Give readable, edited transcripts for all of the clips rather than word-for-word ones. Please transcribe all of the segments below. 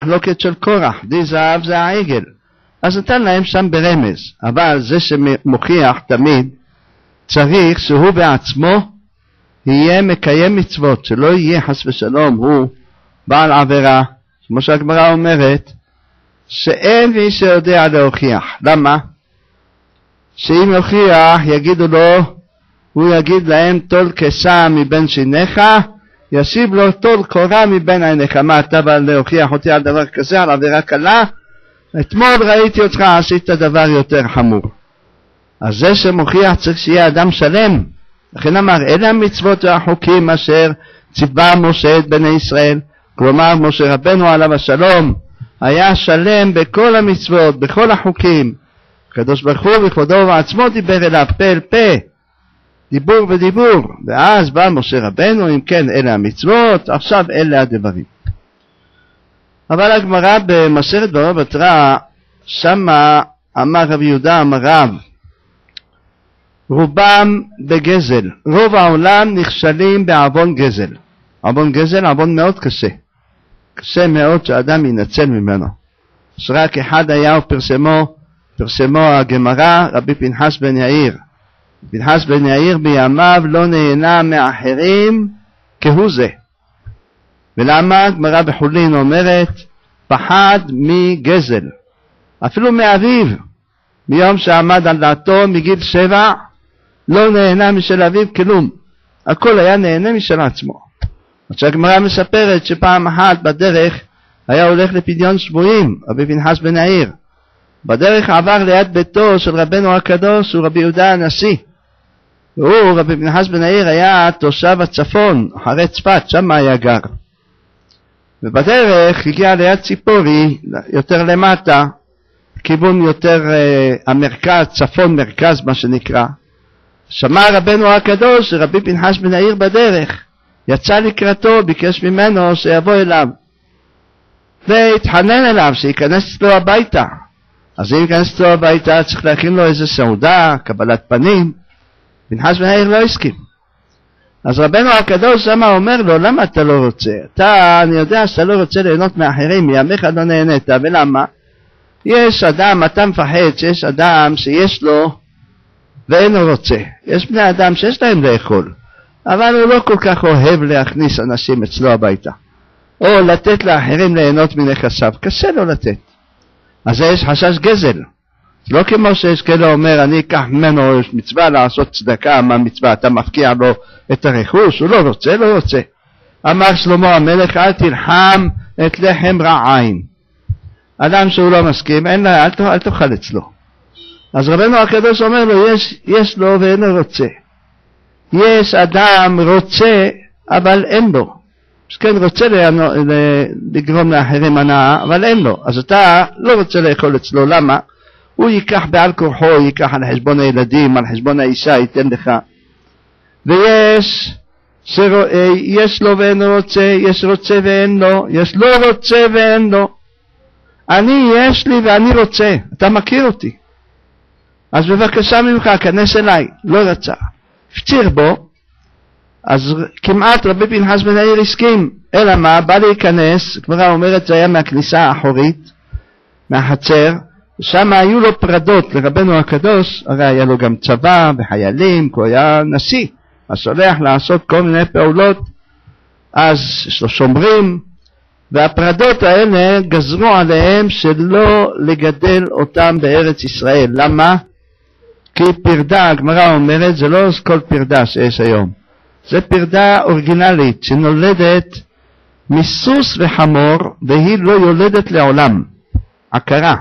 מחלוקת של קורח, די זהב זה העגל. אז נתן להם שם ברמז, אבל זה שמוכיח תמיד צריך שהוא בעצמו יהיה מקיים מצוות, שלא יהיה חס ושלום הוא בעל עבירה, כמו שהגמרא אומרת, שאין מי שיודע להוכיח. למה? שאם יוכיח יגידו לו, הוא יגיד להם תול כסה מבין שיניך, ישיב לו תול קורה מבין עיניך. מה אתה בא להוכיח אותי על דבר כזה, על עבירה קלה? אתמול ראיתי אותך עשית דבר יותר חמור. אז זה שמוכיח צריך שיהיה אדם שלם. לכן אמר, אלה המצוות והחוקים אשר ציווה משה את בני ישראל. כלומר, משה רבנו עליו השלום היה שלם בכל המצוות, בכל החוקים. הקדוש ברוך הוא בכבודו ובעצמו דיבר אליו פה אל פה, דיבור ודיבור. ואז בא משה רבנו, אם כן אלה המצוות, עכשיו אלה הדברים. אבל הגמרא במסכת בבא בתרא, שמה אמר רבי יהודה אמר רב, רובם בגזל, רוב העולם נכשלים בעוון גזל. עוון גזל, עוון מאוד קשה, קשה מאוד שאדם ינצל ממנו. שרק אחד היה פרסמו הגמרא, רבי פנחס בן יאיר. פנחס בן יאיר בימיו לא נהנה מאחרים כהוא זה. ולמה? הגמרא בחולין אומרת, פחד מגזל, אפילו מאביו. מיום שעמד על דעתו מגיל 7 לא נהנה משל אביו כלום, הכל היה נהנה משל עצמו. עכשיו הגמרא מספרת שפעם אחת בדרך היה הולך לפדיון שבויים, רבי פנחס בן יאיר. בדרך עבר ליד ביתו של רבנו הקדוש, הוא רבי יהודה הנשיא. והוא, רבי פנחס בן יאיר, היה תושב הצפון, אחרי צפת, שם היה גר. ובדרך הגיע ליד ציפורי, יותר למטה, כיוון יותר המרכז, צפון מרכז מה שנקרא. שמע רבנו הקדוש שרבי פנחס בן יאיר בדרך, יצא לקראתו, ביקש ממנו שיבוא אליו, והתחנן אליו שיכנס אצלו הביתה. אז אם יכנס אצלו הביתה צריך להכין לו איזה סעודה, קבלת פנים. פנחס בן יאיר לא הסכים. אז רבנו הקדוש שמה אומר לו, למה אתה לא רוצה? אני יודע שאתה לא רוצה ליהנות מאחרים, מימיך לא נהנית. ולמה? יש אדם, אתה מפחד שיש אדם שיש לו ואינו רוצה. יש בני אדם שיש להם לאכול, אבל הוא לא כל כך אוהב להכניס אנשים אצלו הביתה, או לתת לאחרים ליהנות מנכסיו, קשה לו לתת. אז יש חשש גזל. לא כמו שיש כאלה אומר, אני אקח ממנו מצווה לעשות צדקה, מה מצווה? אתה מפקיע לו את הרכוש, הוא לא רוצה, לא רוצה. אמר שלמה המלך, אל תלחם את לחם רע עין. אדם שהוא לא מסכים, אין לה, אל תאכל אצלו. אז רבנו הקדוש אומר לו, יש לו ואינו רוצה. יש אדם רוצה, אבל אין לו. אז כן רוצה לגרום לאחרים הנאה, אבל אין לו. אז אתה לא רוצה לאכול אצלו, למה? הוא ייקח בעל כורחו, ייקח על חשבון הילדים, על חשבון האישה, ייתן לך. ויש יש לו ואינו רוצה, יש רוצה ואין לו, יש לא רוצה ואין לו. אני יש לי ואני רוצה, אתה מכיר אותי, אז בבקשה ממך, כנס אליי. לא רצה, הפציר בו. אז כמעט רבי פנחס בן יאיר הסכים, אלא מה? בא להיכנס, כבר אומרת זה היה מהכניסה האחורית, מהחצר, שם היו לו פרדות לרבנו הקדוש, הרי היה לו גם צבא וחיילים, כי הוא היה נשיא, אז הולך לעשות כל מיני פעולות, אז יש לו שומרים, והפרדות האלה גזרו עליהם שלא לגדל אותם בארץ ישראל. למה? כי פרדה, הגמרא אומרת, זה לא כל פרדה שיש היום, זה פרדה אורגינלית שנולדת מסוס וחמור, והיא לא יולדת לעולם, עקרה.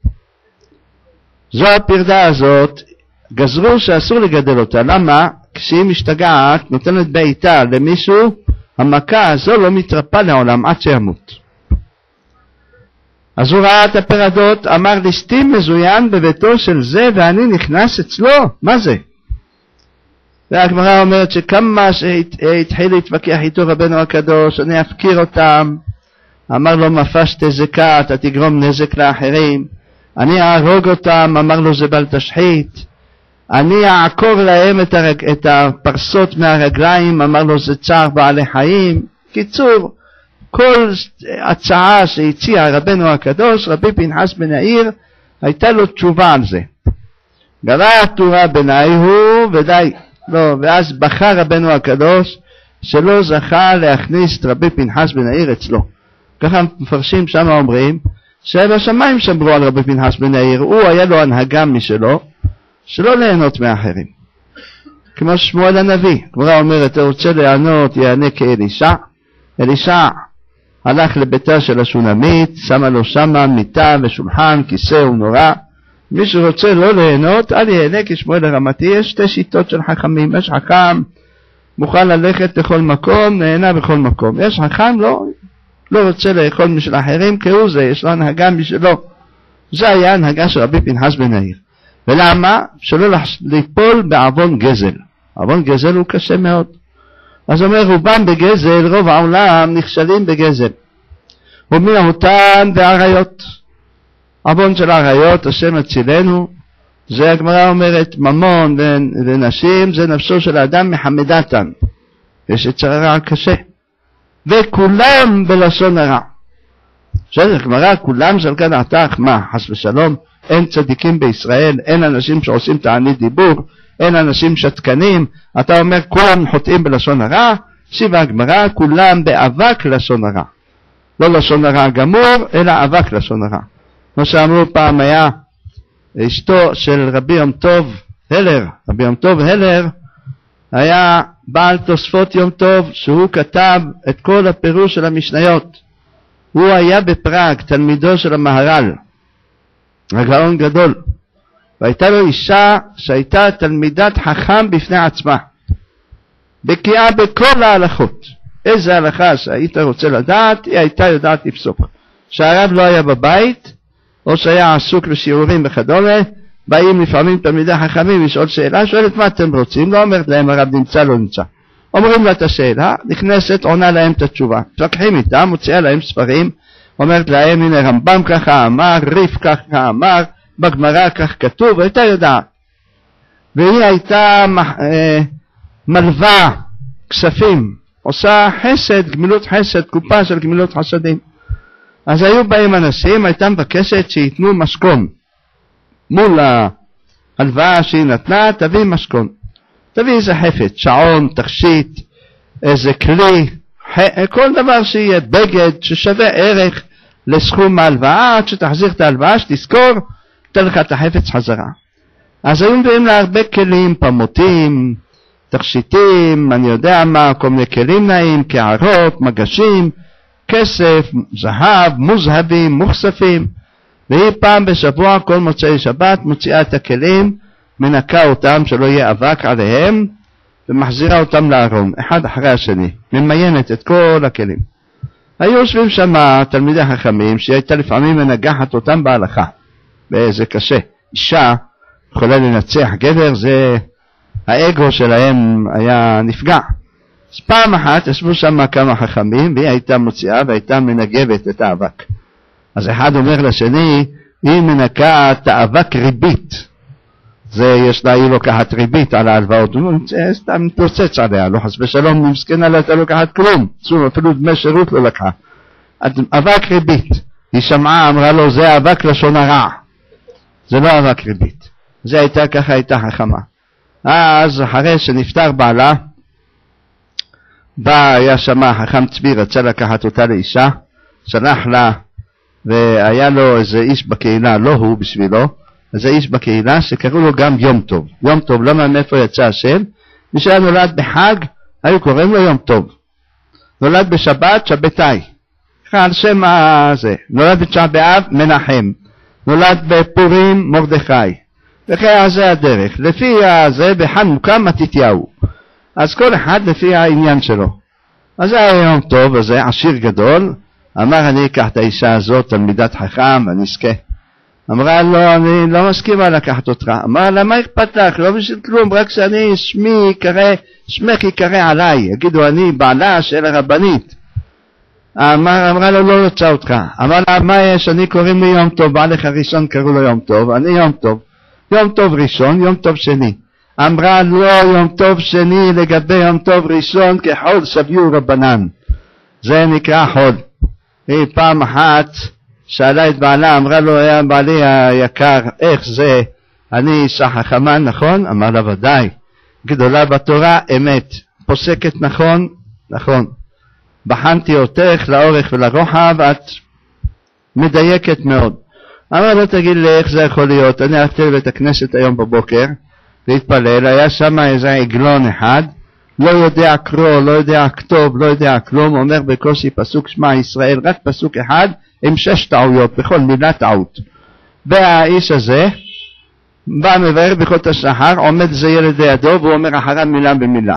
זו הפרדה הזאת, גזרו שאסור לגדל אותה. למה? כשהיא משתגעת, נותנת בעיטה למישהו, המכה הזו לא מתרפא לעולם עד שימות. אז הוא ראה את הפרדות, אמר ליסטים מזוין בביתו של זה ואני נכנס אצלו, מה זה? והגמרא אומרת שכמה שהתחיל להתווכח איתו רבנו הקדוש, אני אפקיר אותם, אמר לו מפשת זקה, אתה תגרום נזק לאחרים, אני אהרוג אותם, אמר לו זה בל תשחית, אני אעקור להם את הפרסות מהרגליים, אמר לו זה צער בעלי חיים. קיצור, כל הצעה שהציע רבנו הקדוש, רבי פנחס בן יאיר, הייתה לו תשובה על זה. גלה תורה בעיני הוא ודי. לא, ואז בכה רבנו הקדוש שלא זכה להכניס את רבי פנחס בן יאיר אצלו. ככה מפרשים שם אומרים שבשמיים שמרו על רבי פנחס בן יאיר, הוא היה לו הנהגה משלו, שלא ליהנות מאחרים. כמו שמואל הנביא, גמרא אומרת, אתה רוצה ליהנות, יענה כאלישע. אלישע הלך לביתה של השונמית, שמה לו שמה מיטה ושולחן, כיסא ונורא. מי שרוצה לא ליהנות, אל יהנה כשמואל הרמתי. יש שתי שיטות של חכמים. יש חכם מוכן ללכת לכל מקום, נהנה בכל מקום. יש חכם לא רוצה לאכול משל אחרים, כהוא זה, יש לו הנהגה משלו. זה היה הנהגה של רבי פנחס בן יאיר. ולמה? שלא ליפול בעוון גזל. עוון גזל הוא קשה מאוד. אז אומר, רובם בגזל, רוב העולם נכשלים בגזל. ומהותן ועריות. עוון של עריות, השם הצילנו, זה הגמרא אומרת, ממון ונשים, זה נפשו של האדם מחמדתן. יש יצר הרע קשה. וכולם בלשון הרע. בסדר, הגמרא, כולם זלגה דעתך, מה, חס ושלום, אין צדיקים בישראל, אין אנשים שעושים תענית דיבור, אין אנשים שתקנים, אתה אומר כולם חוטאים בלשון הרע, שיבה הגמרא, כולם באבק לשון הרע. לא לשון הרע גמור, אלא אבק לשון הרע. כמו שאמרו פעם, היה אשתו של רבי יום טוב הלר, רבי יום טוב הלר היה בעל תוספות יום טוב, שהוא כתב את כל הפירוש של המשניות. הוא היה בפראג, תלמידו של המהר"ל, הגאון גדול, והייתה לו אישה שהייתה תלמידת חכם בפני עצמה, בקיאה בכל ההלכות. איזה הלכה שהיית רוצה לדעת, היא הייתה יודעת לפסוק. שהרב לא היה בבית, או שהיה עסוק בשיעורים וכדומה, באים לפעמים תלמידי חכמים לשאול שאלה, שואלת מה אתם רוצים, לא אומרת להם הרב נמצא לא נמצא. אומרים לה את השאלה, נכנסת, עונה להם את התשובה. תלקחים איתם, מוציאה להם ספרים, אומרת להם, הנה רמב"ם ככה אמר, ריף ככה אמר, בגמרא כך כתוב, הייתה יודעת. והיא הייתה מלווה כספים, עושה חסד, גמילות חסד, קופה של גמילות חסדים. אז היו באים אנשים, הייתה מבקשת שיתנו משכון. מול ההלוואה שהיא נתנה, תביא משכון. תביא איזה חפץ, שעון, תכשיט, איזה כלי, כל דבר שיהיה, בגד, ששווה ערך לסכום ההלוואה, עד שתחזיר את ההלוואה, שתזכור, תן לך את החפץ חזרה. אז היו מביאים לה הרבה כלים, פמותים, תכשיטים, אני יודע מה, כל מיני כלים נעים, קערות, מגשים, כסף, זהב, מוזהבים, מוכספים. והיא פעם בשבוע, כל מוצאי שבת, מוציאה את הכלים, מנקה אותם שלא יהיה אבק עליהם, ומחזירה אותם לארון, אחד אחרי השני, ממיינת את כל הכלים. היו יושבים שם תלמידי חכמים, שהיא הייתה לפעמים מנגחת אותם בהלכה, וזה קשה. אישה יכולה לנצח גבר, זה האגו שלהם היה נפגע. אז פעם אחת ישבו שם כמה חכמים, והיא הייתה מוציאה והייתה מנגבת את האבק. אז אחד אומר לשני, היא מנקה את האבק ריבית. זה יש לה, היא לוקחת ריבית על ההלוואות, הוא סתם מתפוצץ עליה, לא חס ושלום, מסכנה לה, אתה לוקחת כלום, אפילו דמי שירות לא לקחה. אבק ריבית, היא שמעה, אמרה לו, זה אבק לשון הרע, זה לא אבק ריבית. זה הייתה ככה, הייתה חכמה. אז אחרי שנפטר בעלה, היה שמה חכם צבי, רצה לקחת אותה לאישה, שלח לה, והיה לו איזה איש בקהילה, לא הוא בשבילו, איזה איש בקהילה שקראו לו גם יום טוב. יום טוב, למה מאיפה יצא השם? מי שהיה נולד בחג, היו קוראים לו יום טוב. נולד בשבת, שבתאי. על שם הזה. נולד בתשעה באב, מנחם. נולד בפורים, מרדכי. וכן זה הדרך. לפי זה, בחנוכה, מתתיהו. אז כל אחד לפי העניין שלו. אז זה היה יום טוב, וזה עשיר גדול. אמר, אני אקח את האישה הזאת, תלמידת חכם, ואני אזכה. אמרה לו, אני לא מסכימה לקחת אותך. אמרה, למה אכפת לך? לא בשביל כלום, רק שאני שמך יקרא עליי. יגידו, אני בעלה של הרבנית. אמרה לו, לא רוצה אותך. אמרה לה, מה יש? אני קוראים לי יום טוב, בעלך הראשון קראו לו יום טוב, אני יום טוב. יום טוב ראשון, יום טוב שני. אמרה, לא, יום טוב שני לגבי יום טוב ראשון, ככל שביעו רבנן. זה נקרא חול. היא פעם אחת שאלה את בעלה, אמרה לו, היה בעלי היקר, איך זה, אני אישה חכמה, נכון? אמר לה, ודאי, גדולה בתורה, אמת, פוסקת נכון, נכון. בחנתי אותך לאורך ולרוחב, את מדייקת מאוד. אמר לו, תגיד לי, איך זה יכול להיות? אני הלכתי לבית הכנסת היום בבוקר, להתפלל, היה שם איזה עגלון אחד, לא יודע קרוא, לא יודע כתוב, לא יודע כלום, אומר בקושי פסוק שמע ישראל, רק פסוק אחד, עם 6 טעויות, בכל מילה טעות. והאיש הזה, בא מבאר בכל השחר, עומד זה ילד לידו, והוא אומר אחריו מילה במילה.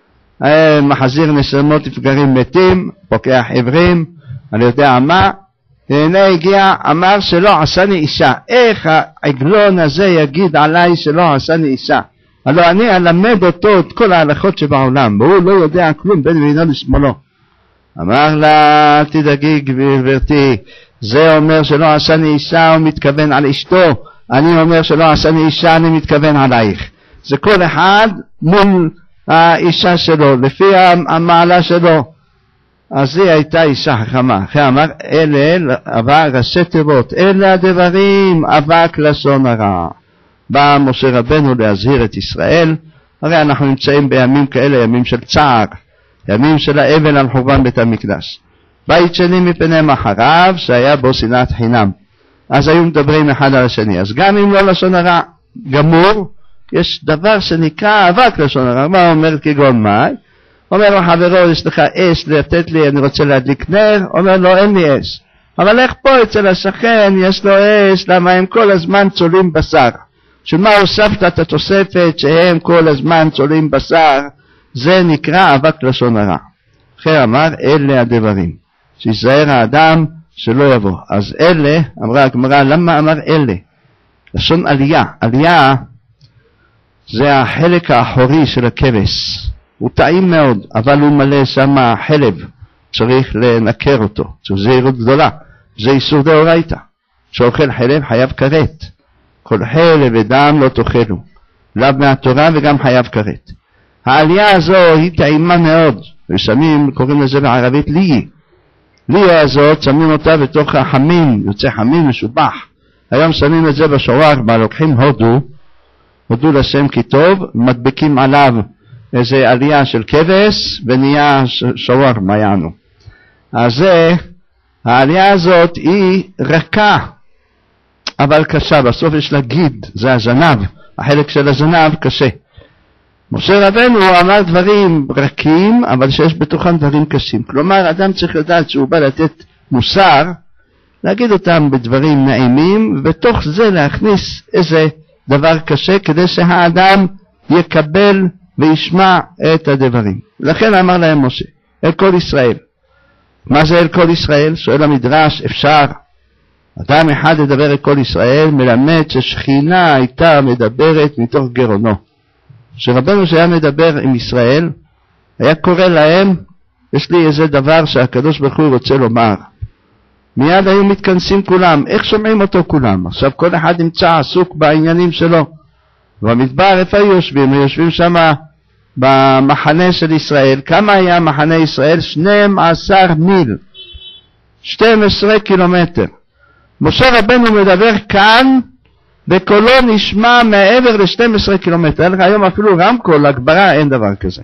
מחזיר נשמות לפגרים מתים, פוקח עברים, אני יודע מה, והנה הגיע, אמר שלא עשני אישה. איך העגלון הזה יגיד עליי שלא עשני אישה? הלוא אני אלמד אותו את כל ההלכות שבעולם, והוא לא יודע כלום בין מינו לשמאלו. אמר לה, תדאגי גברתי, זה אומר שלא עשני אישה, הוא מתכוון על אשתו, אני אומר שלא עשני אישה, אני מתכוון עלייך. זה כל אחד מול האישה שלו, לפי המעלה שלו. אז היא הייתה אישה חכמה. אחרי אמר, אלה עבר ראשי תיבות, אלה הדברים, אבק לשון הרע. בא משה רבנו להזהיר את ישראל, הרי אנחנו נמצאים בימים כאלה, ימים של צער, ימים של האבל על חורבן בית המקדש. בית שני מפניהם אחריו, שהיה בו שנאת חינם. אז היו מדברים אחד על השני. אז גם אם לא לשון הרע גמור, יש דבר שנקרא אבק לשון הרע. מה אומר כגון מאי? אומר לו חברו, יש לך אש לתת לי, אני רוצה להדליק נר. אומר לו, אין לי אש. אבל איך פה אצל השכן יש לו אש? למה הם כל הזמן צולים בשר? שמה הוספת את התוספת שהם כל הזמן צולים בשר? זה נקרא אבק לשון הרע. אחר אמר, אלה הדברים, שיזהר האדם שלא יבוא. אז אלה, אמרה הגמרא, למה אמר אלה? לשון עלייה. עלייה זה החלק האחורי של הכבש. הוא טעים מאוד, אבל הוא מלא שם חלב, צריך לנקר אותו, זו זהירות גדולה, זה איסור דאורייתא. שאוכל חלב חייב כרת, כל חלב ודם לא תאכלו, לאו מהתורה וגם חייב כרת. העלייה הזו היא טעימה מאוד, ושמים, קוראים לזה בערבית ליה. ליה הזאת, שמים אותה בתוך החמין, יוצא חמין משובח. היום שמים את זה בשווארמה, לוקחים הודו לשם כי טוב, מדבקים עליו איזה עלייה של כבש, ונהיה שווארמה יענו. אז העלייה הזאת היא רכה, אבל קשה, בסוף יש לה גיד, זה הזנב, החלק של הזנב קשה. משה רבנו אמר דברים רכים, אבל שיש בתוכם דברים קשים. כלומר, אדם צריך לדעת שהוא בא לתת מוסר, להגיד אותם בדברים נעימים, ובתוך זה להכניס איזה דבר קשה, כדי שהאדם יקבל וישמע את הדברים. לכן אמר להם משה, אל כל ישראל. מה זה אל כל ישראל? שואל המדרש, אפשר. אדם אחד לדבר אל כל ישראל, מלמד ששכינה הייתה מדברת מתוך גרונו. שרבנו שהיה מדבר עם ישראל, היה קורא להם, יש לי איזה דבר שהקדוש ברוך הוא רוצה לומר. מיד היו מתכנסים כולם, איך שומעים אותו כולם? עכשיו כל אחד נמצא עסוק בעניינים שלו. במדבר איפה יושבים? יושבים שם במחנה של ישראל. כמה היה מחנה ישראל? 12 מיל, 12 קילומטר. משה רבנו מדבר כאן, וקולו נשמע מעבר ל-12 קילומטר. אין לך היום אפילו רמקול, הגברה, אין דבר כזה.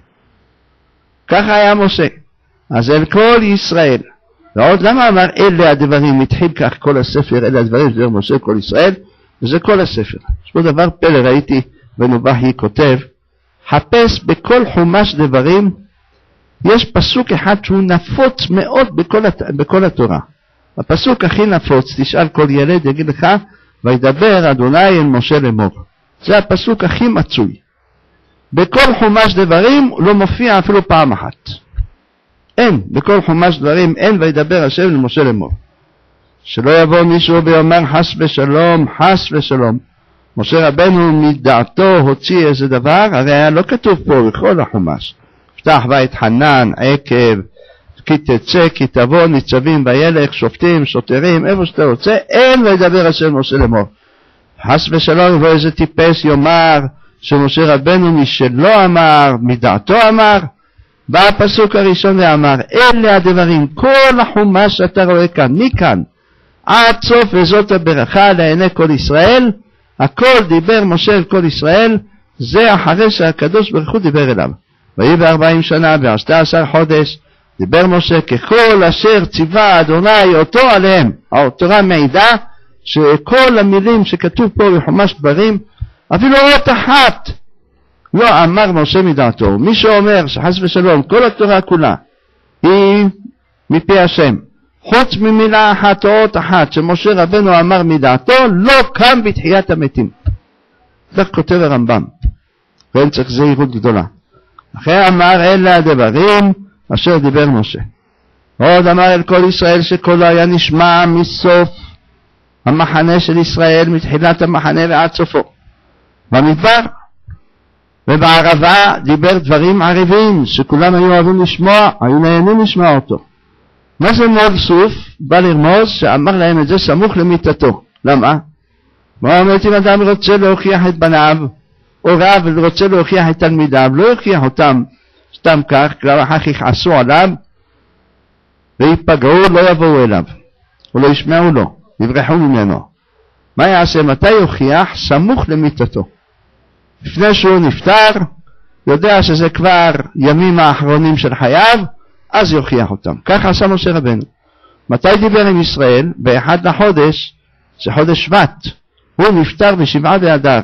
ככה היה משה. אז אל כל ישראל. ועוד למה אמר אלה הדברים? התחיל כך כל הספר, אלה הדברים, זה משה כל ישראל, וזה כל הספר. יש פה דבר פלא, ראיתי ונובחי כותב, חפש בכל חומש דברים, יש פסוק אחד שהוא נפוץ מאוד בכל התורה. הפסוק הכי נפוץ, תשאל כל ילד, יגיד לך, וידבר אדוני אל משה לאמור. זה הפסוק הכי מצוי. בכל חומש דברים לא מופיע אפילו פעם אחת. אין, בכל חומש דברים אין וידבר השם אל משה לאמור. שלא יבוא מישהו ויאמר חס ושלום, חס ושלום. משה רבנו מדעתו הוציא איזה דבר, הרי היה לא כתוב פה בכל החומש. פתח בית חנן, עקב, כי תצא, כי תבוא, ניצבים וילך, שופטים, שוטרים, איפה שאתה רוצה, אין וידבר השם משה לאמור. חס ושלום יבוא איזה טיפש יאמר שמשה רבנו משלו אמר, מדעתו אמר, בא הפסוק הראשון ואמר, אלה הדברים, כל החומש שאתה רואה כאן, מכאן עד סוף וזאת הברכה לעיני כל ישראל, הכל דיבר משה אל כל ישראל, זה אחרי שהקדוש ברוך הוא דיבר אליו. ויהי ב40 שנה ב12 חודש, דיבר משה ככל אשר ציווה אדוני אותו עליהם. התורה מעידה שכל המילים שכתוב פה בחומש דברים, אפילו אות אחת לא אמר משה מדעתו. מי שאומר שחס ושלום כל התורה כולה היא מפי השם, חוץ ממילה אחת או אות אחת שמשה רבנו אמר מדעתו, לא קם בתחיית המתים. כך כותב הרמב"ם, ואין צריך זהירות גדולה. אחרי אמר אלה הדברים אשר דיבר משה. עוד אמר אל כל ישראל שקולו היה נשמע מסוף המחנה של ישראל, מתחילת המחנה ועד סופו. במדבר ובערבה דיבר דברים ערבים שכולם היו אוהבים לשמוע, היו נהנים לשמוע אותו. מה זה מאוד סוף? בא לרמוז שאמר להם את זה סמוך למיטתו. למה? מה אומרת, אם אדם רוצה להוכיח את בניו, או רב רוצה להוכיח את תלמידיו, לא יוכיח אותם סתם כך, כלל אחר כך יכעסו עליו ויפגעו, לא יבואו אליו או לא ישמעו לו, יברחו ממנו. מה יעשה? מתי יוכיח? סמוך למיטתו, לפני שהוא נפטר, יודע שזה כבר ימים האחרונים של חייו, אז יוכיח אותם. כך עשה משה רבנו. מתי דיבר עם ישראל? באחד לחודש, זה חודש שבט, הוא נפטר ב7 באדר,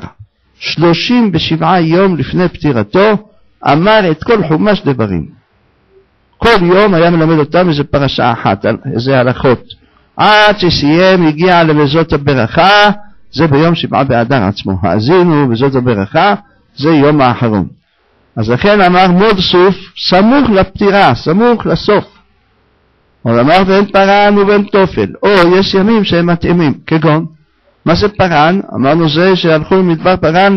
37 יום לפני פטירתו אמר את כל חומש דברים. כל יום היה מלמד אותם איזה פרשה אחת, איזה הלכות, עד שסיים הגיע לבזות הברכה, זה ביום 7 באדר עצמו. האזינו בזאת הברכה, זה יום האחרון. אז לכן אמר מוד סוף, סמוך לפטירה, סמוך לסוף. אבל אמר בין פרן ובין תופל, או יש ימים שהם מתאימים, כגון, מה זה פרן? אמרנו זה שהלכו למדבר פרן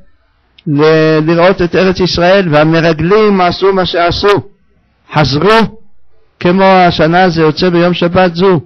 לראות את ארץ ישראל, והמרגלים עשו מה שעשו, חזרו, כמו השנה זה יוצא ביום שבת זו,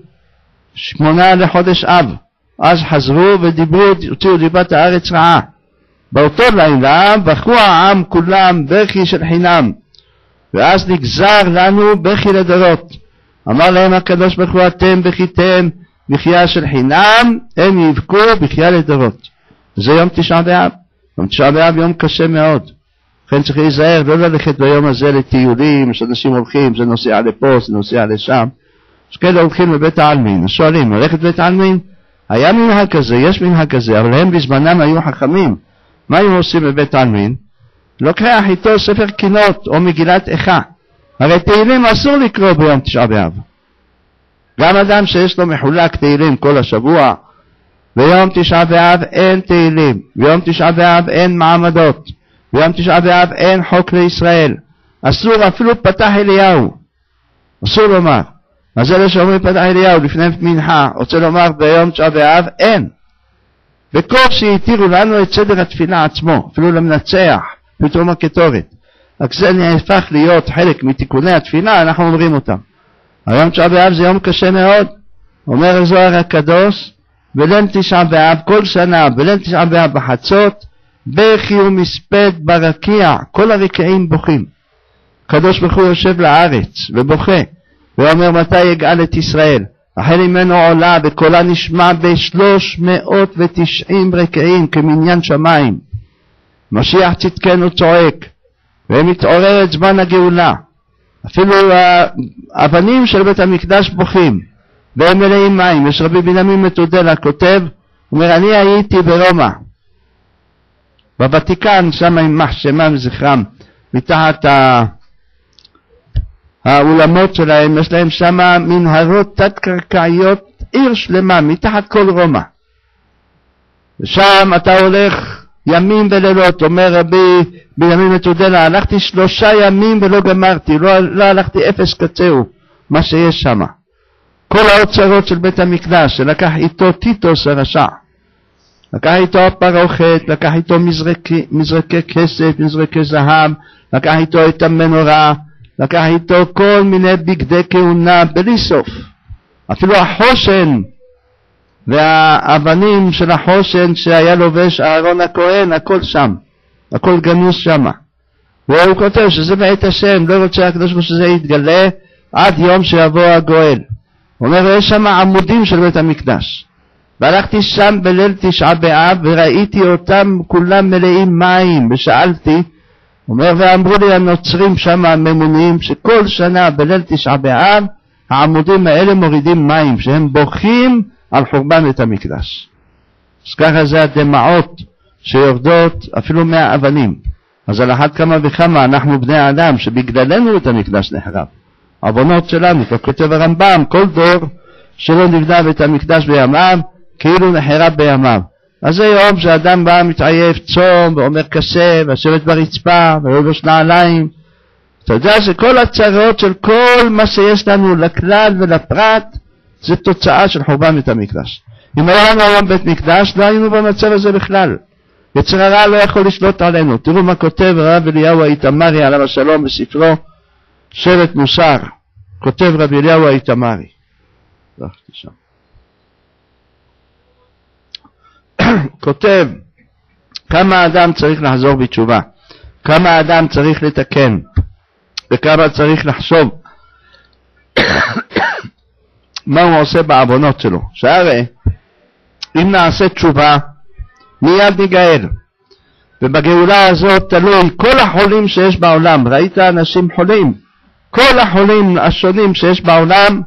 8 לחודש אב, אז חזרו ודיברו, הוציאו דיבת הארץ רעה. באותו לילה בכו העם כולם בכי של חינם, ואז נגזר לנו בכי לדורות. אמר להם הקדוש ברוך הוא, אתם בכיתם בחייה של חינם, הם יבכו בחייה לדורות. זה יום 9 באב. יום 9 באב יום קשה מאוד, לכן צריך להיזהר לא ללכת ביום הזה לטיולים, שאנשים הולכים, זה נוסע לפה, זה נוסע לשם. יש כאלה הולכים לבית העלמין, שואלים, הולכת לבית העלמין? היה מנהג כזה, יש מנהג כזה, אבל הם בזמנם היו חכמים. מה היו עושים בבית העלמין? לוקח איתו ספר קינות או מגילת איכה. הרי תהילים אסור לקרוא ביום 9 באב. גם אדם שיש לו מחולק תהילים כל השבוע, ביום 9 באב אין תהילים, ביום 9 באב אין מעמדות, ביום 9 באב אין חוק לישראל, אסור אפילו פתח אליהו, אסור לומר. אז אלה שאומרים פתח אליהו לפני מנחה, רוצה לומר ביום 9 באב אין. וכל שהתירו לנו את סדר התפילה עצמו, אפילו למנצח, פתאום הקטורת, רק זה נהפך להיות חלק מתיקוני התפילה, אנחנו אומרים אותם. היום 9 באב זה יום קשה מאוד, אומר הזוהר הקדוש, בליל 9 באב כל שנה, בליל 9 באב בחצות, בכי ומספד ברקיע, כל הרקיעים בוכים. הקדוש ברוך הוא יושב לארץ ובוכה, ואומר מתי יגאל את ישראל. החל ממנו עולה וקולה נשמע ב390 רקיעים כמניין שמיים. משיח צדקנו צועק, ומתעורר את זמן הגאולה. אפילו האבנים של בית המקדש בוכים, והם מלאים מים. יש רבי בנימין מתודלה כותב, אומר, אני הייתי ברומא, בוותיקן, שם יימח שמם וזכרם, מתחת האולמות שלהם, יש להם שם מנהרות תת-קרקעיות, עיר שלמה, מתחת כל רומא. ושם אתה הולך ימים ולילות, אומר רבי בנימין מתודלה, הלכתי 3 ימים ולא גמרתי, לא הלכתי אפס קצהו, מה שיש שם. כל האוצרות של בית המקדש, שלקח איתו טיטוס הרשע, לקח איתו הפרוכת, לקח איתו מזרקי כסף, מזרקי זהב, לקח איתו את המנורה, לקח איתו כל מיני בגדי כהונה בלי סוף. אפילו החושן והאבנים של החושן שהיה לובש אהרון הכהן, הכל שם, הכל גנוז שם. והוא כותב שזה בעת השם, לא רוצה הקדוש ברוך הוא שזה יתגלה עד יום שיבוא הגואל. הוא אומר, יש שם עמודים של בית המקדש. והלכתי שם בליל תשעה באב וראיתי אותם כולם מלאים מים, ושאלתי, הוא אומר, ואמרו לי הנוצרים שם הממונים שכל שנה בליל תשעה באב העמודים האלה מורידים מים, שהם בוכים על חורבן בית המקדש. אז ככה זה הדמעות שיורדות אפילו מהאבנים. אז על אחת כמה וכמה אנחנו בני האדם שבגללנו בית המקדש נחרב. העוונות שלנו, כותב הרמב"ם, כל דור שלא נבנה בית המקדש בימיו כאילו נחרב בימיו. אז זה יום שאדם בא מתעייף צום ואומר קשה והשבת ברצפה ולובש נעליים. אתה יודע שכל הצרות של כל מה שיש לנו לכלל ולפרט זה תוצאה של חורבן בית המקדש. אם היה לנו היום בית מקדש לא היינו במצב הזה בכלל. יצר הרע לא יכול לשלוט עלינו. תראו מה כותב הרב אליהו האיתמרי עליו השלום בספרו שבט מוסר. כותב רב אליהו האיתמרי. כותב כמה אדם צריך לחזור בתשובה, כמה אדם צריך לתקן, וכמה צריך לחשוב מה הוא עושה בעוונות שלו. שהרי אם נעשה תשובה מיד ניגאל, ובגאולה הזאת תלוי כל החולים שיש בעולם. ראית אנשים חולים, כל החולים השונים שיש בעולם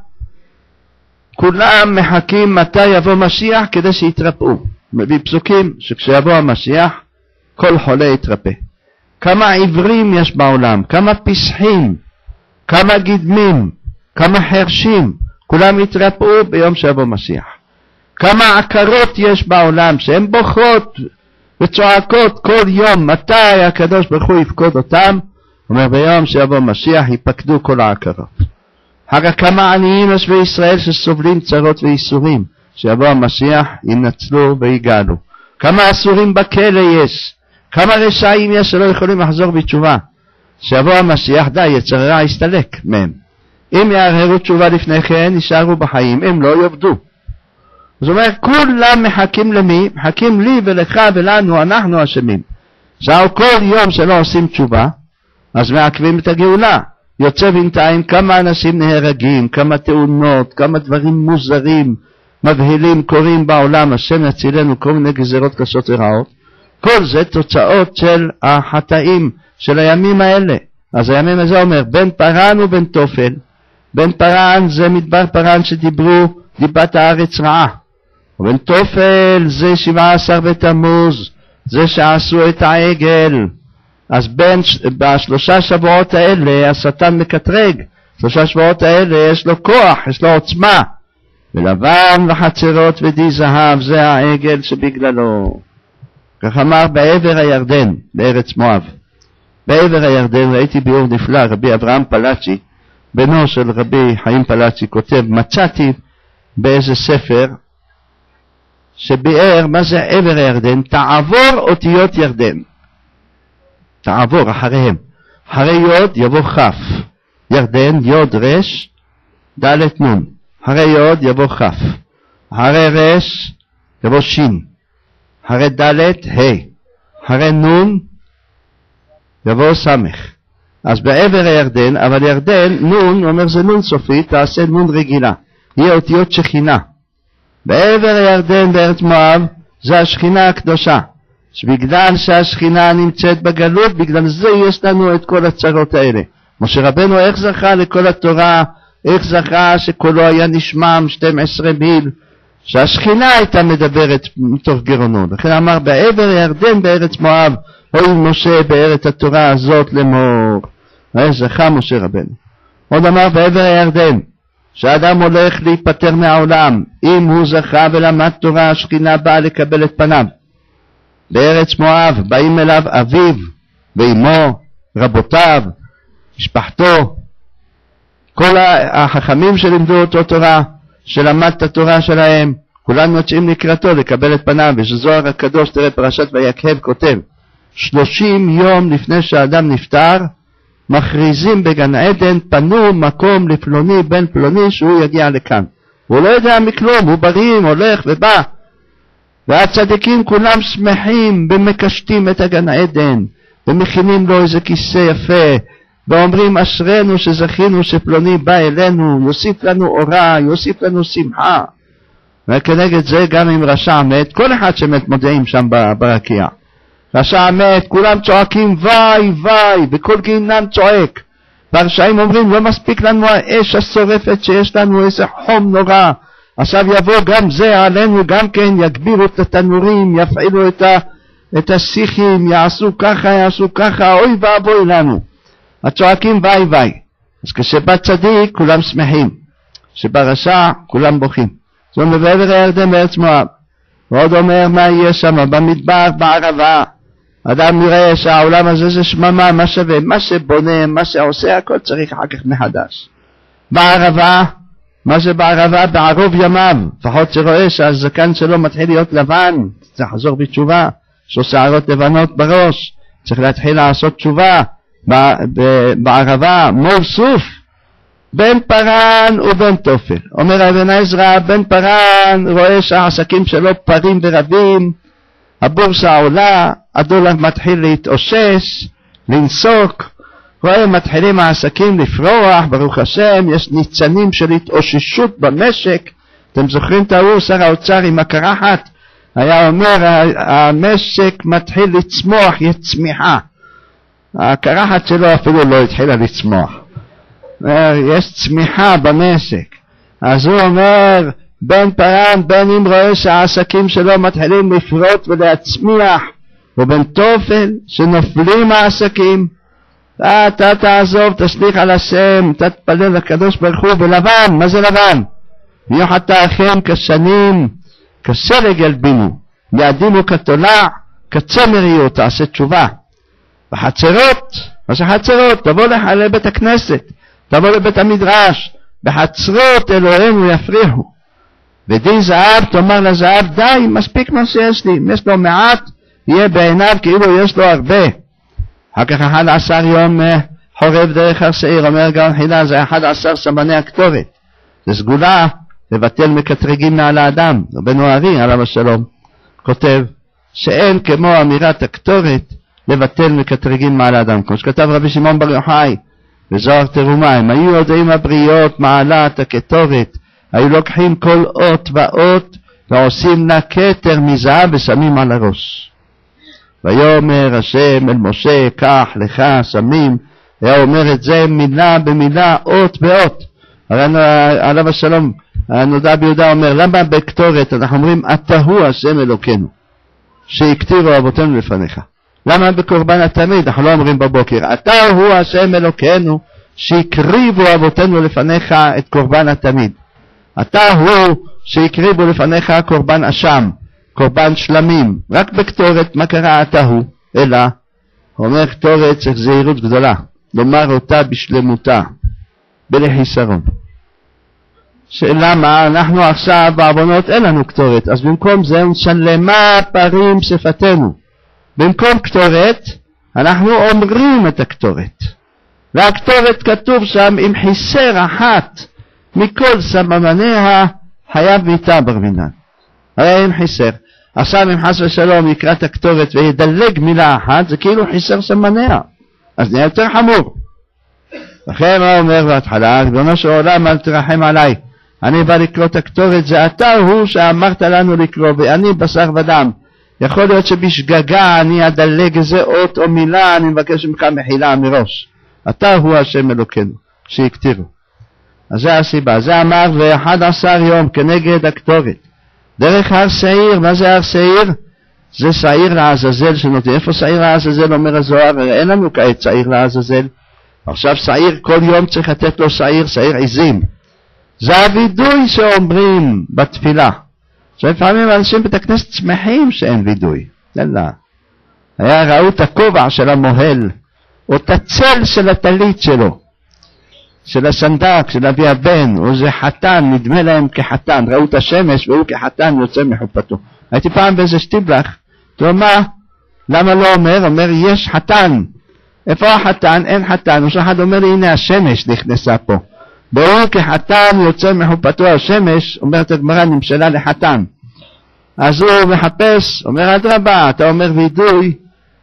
כולם מחכים מתי יבוא משיח כדי שיתרפאו. מביא פסוקים שכשיבוא המשיח כל חולה יתרפא. כמה עיוורים יש בעולם, כמה פסחים, כמה גדמים, כמה חרשים, כולם יתרפאו ביום שיבוא משיח. כמה עקרות יש בעולם שהן בוכות וצועקות כל יום מתי הקדוש ברוך הוא יפקוד אותם. אומר ביום שיבוא משיח ייפקדו כל העקרות. אחר כמה עניים יש בישראל שסובלים צרות וייסורים, שיבוא המשיח ינצלו ויגאלו. כמה אסורים בכלא יש, כמה רשעים יש שלא יכולים לחזור בתשובה, שיבוא המשיח די יצר הרע יסתלק מהם. אם יערערו תשובה לפני כן יישארו בחיים, הם לא יעבדו. זאת אומרת כולם מחכים למי? מחכים לי ולך ולנו, אנחנו אשמים. זהו כל יום שלא עושים תשובה אז מעכבים את הגאולה. יוצא בינתיים כמה אנשים נהרגים, כמה תאונות, כמה דברים מוזרים מבהילים קוראים בעולם, השם יצילנו, כל מיני גזירות קשות ורעות. כל זה תוצאות של החטאים של הימים האלה. אז הימים הזה אומר בן פרן ובן תופל. בן פרן זה מדבר פרן שדיברו דיבת הארץ רעה, ובן תופל זה 17 בתמוז, זה שעשו את העגל. אז בשלושה שבועות האלה השטן מקטרג. 3 שבועות האלה יש לו כוח, יש לו עוצמה. ולבן וחצרות ודי זהב זה העגל שבגללו. כך אמר בעבר הירדן בארץ מואב. בעבר הירדן ראיתי ביאור נפלא, רבי אברהם פלאצ'י בנו של רבי חיים פלאצ'י כותב, מצאתי באיזה ספר שביאר מה זה עבר הירדן, תעבור אותיות ירדן. תעבור אחריהם, אחרי יוד יבוא חף, ירדן יוד רש דלת נון, אחרי יוד יבוא חף, אחרי רש יבוא שין, אחרי דלת ה', אחרי נון יבוא סמך. אז בעבר הירדן, אבל ירדן נון אומר זה נון סופי, תעשה נון רגילה, יהיה אותיות שכינה. בעבר הירדן בארץ מואב זה השכינה הקדושה, שבגלל שהשכינה נמצאת בגלות, בגלל זה יש לנו את כל הצרות האלה. משה רבנו איך זכה לכל התורה, איך זכה שקולו היה נשמע 12 מיל, שהשכינה הייתה מדברת מתוך גרונו. לכן אמר בעבר הירדן בארץ מואב הואיל משה בארץ התורה הזאת לאמור. איך זכה משה רבנו. עוד אמר בעבר הירדן שאדם הולך להיפטר מהעולם, אם הוא זכה ולמד תורה השכינה באה לקבל את פניו. בארץ מואב באים אליו אביו ואמו, רבותיו, משפחתו, כל החכמים שלימדו אותו תורה, שלמד את התורה שלהם, כולם יוצאים לקראתו לקבל את פניו. ושזוהר הקדוש, תראה פרשת ויקהב כותב, 30 יום לפני שהאדם נפטר מכריזים בגן עדן, פנו מקום לפלוני בן פלוני שהוא יגיע לכאן. הוא לא יודע מכלום, הוא בריא, הולך ובא. והצדיקים כולם שמחים ומקשטים את הגן עדן ומכינים לו איזה כיסא יפה, ואומרים אשרנו שזכינו שפלוני בא אלינו, יוסיף לנו אורה, יוסיף לנו שמחה. וכנגד זה גם אם רשע מת, כל אחד שמת מודיעים שם ברקיע. רשע מת, כולם צועקים וואי וואי, וכל גיהנם צועק. והרשעים אומרים לא מספיק לנו האש השורפת שיש לנו, איזה חום נורא. עכשיו יבוא גם זה עלינו, גם כן יגבירו את התנורים, יפעילו את השיחים, יעשו ככה, אוי ואבוי לנו. הצועקים וואי וואי. אז כשבא צדיק כולם שמחים, כשבא רשע כולם בוכים. זאת אומרת בעבר הירדן בארץ מואב. ועוד אומר מה יהיה שם במדבר, בערבה. אדם יראה שהעולם הזה זה שממה, מה שווה, מה שבונה, מה שעושה, הכל צריך אחר כך מחדש. בערבה, מה זה בערבה? בערוב ימיו. לפחות שרואה שהזקן שלו מתחיל להיות לבן, צריך לחזור בתשובה, יש לו שערות לבנות בראש, צריך להתחיל לעשות תשובה. בערבה מור סוף, בן פרן ובן תופל. אומר אבן עזרא, בן פרן רואה שהעסקים שלו פרים ורבים, הבורסה עולה, הדולר מתחיל להתאושש, לנסוק, רואה מתחילים העסקים לפרוח, ברוך השם, יש ניצנים של התאוששות במשק. אתם זוכרים את ההוא, שר האוצר עם הקרחת, היה אומר המשק מתחיל לצמוח, יש צמיחה. הקרחת שלו אפילו לא התחילה לצמוח, יש צמיחה במשק. אז הוא אומר בן פרן, בין אם רואה שהעסקים שלו מתחילים לפרוט ולהצמיח, ובן תופל שנופלים העסקים, אתה תעזוב, תשליך על השם, תתפלל לקדוש ברוך הוא. ולבן, מה זה לבן? יוחתה לכם כשנים, כשלג ילבינו, יעדינו כתולע, כצמר יהיו, תעשה תשובה. בחצרות, מה זה חצרות? תבוא לבית הכנסת, תבוא לבית המדרש, בחצרות אלוהינו יפריחו. ודי זהב, תאמר לזהב, די, מספיק מה שיש לי, אם יש לו מעט, יהיה בעיניו כאילו יש לו הרבה. אחר כך 11 יום חורב דרך הר שעיר, אומר גאון חילה, זה 11 סמני הקטורת. זה סגולה לבטל מקטרגים מעל האדם. רבנו הארי עליו השלום כותב שאין כמו אמירת הקטורת לבטל מקטרגים מעל האדם. כמו שכתב רבי שמעון בר יוחאי בזוהר תרומה, הם היו יודעים הבריות מעלת הקטורת, היו לוקחים כל אות ואות ועושים לה כתר מזהב ושמים על הראש. ויאמר השם אל משה, קח לך שמים, היה אומר את זה מילה במילה, אות באות. עליו השלום הנודע ביהודה אומר, למה בקטורת אנחנו אומרים אתה הוא השם אלוקינו שהקטירו אבותינו לפניך? למה בקורבן התמיד אנחנו לא אומרים בבוקר אתה הוא השם אלוקינו שהקריבו אבותינו לפניך את קורבן התמיד? אתה הוא שהקריבו לפניך קורבן אשם, קורבן שלמים. רק בקטורת מה קרה אתה הוא? אלא אומר קטורת צריך זהירות גדולה, לומר אותה בשלמותה, בלי חיסרון. למה? אנחנו עכשיו בעוונות אין לנו קטורת, אז במקום זה נשלמה פרים שפתנו. במקום קטורת אנחנו אומרים את הקטורת, והקטורת כתוב שם עם חיסר אחת מכל סממניה חייב מיתה ברמינן. הרי עם חיסר. עכשיו אם חס ושלום יקרא את הקטורת וידלג מילה אחת, זה כאילו חיסר סממניה, אז נהיה יותר חמור. לכן מה אומר בהתחלה? ריבונו של עולם אל תרחם עליי, אני בא לקרוא את הקטורת, זה אתה הוא שאמרת לנו לקרוא, ואני בשר ודם. יכול להיות שבשגגה אני אדלג איזה אות או מילה, אני מבקש ממך מחילה מראש. אתה הוא השם אלוקינו שהקטירו. אז זה הסיבה, זה אמר ו11 יום כנגד הקטורת. דרך הר שעיר, מה זה הר שעיר? זה שעיר לעזאזל שנותן. איפה שעיר לעזאזל? אומר הזוהר, אין לנו כעת שעיר לעזאזל. עכשיו שעיר כל יום צריך לתת לו שעיר, שעיר עזים. זה הוידוי שאומרים בתפילה. שלפעמים אנשים בית הכנסת שמחים שאין וידוי. לא. ראו את הכובע של המוהל, או את הצל של הטלית שלו, של הסנדק, של אבי הבן, או זה חתן, נדמה להם כחתן, ראו את השמש והוא כחתן יוצא מחופתו. הייתי פעם באיזה שטיבלח, תראו מה, למה לא אומר? אומר יש חתן. איפה החתן? אין חתן. אחד אומר לי הנה השמש נכנסה פה, והוא כחתן יוצא מחופתו. השמש, אומרת הגמרא, נמשלה לחתן. אז הוא מחפש, אומר אדרבה, אתה אומר וידוי,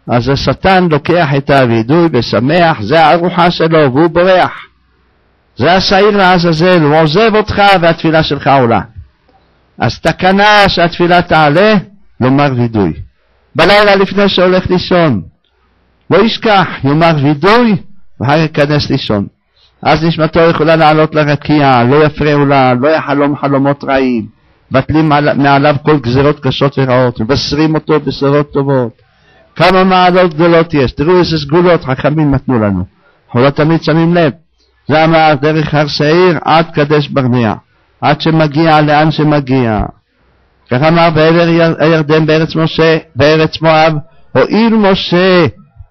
אז השטן לוקח את הווידוי ושמח, זה הארוחה שלו והוא בורח. זה השעיר לעזאזל, הוא עוזב אותך והתפילה שלך עולה. אז תקנה שהתפילה תעלה, לומר וידוי. בלילה לפני שהולך לישון, לא ישכח, יאמר וידוי ואחר יכנס לישון. אז נשמתו יכולה לעלות לרקיע, לא יפריעו לה, לא יחלום חלומות רעים, בטלים מעליו כל גזירות קשות ורעות, מבשרים אותו בשורות טובות. כמה מעלות גדולות יש, תראו איזה סגולות חכמים נתנו לנו, אנחנו לא תמיד שמים לב. זה אמר דרך הר שעיר עד קדש ברנע, עד שמגיע לאן שמגיע. כך אמר בעבר הירדן בארץ מואב, הואיל משה,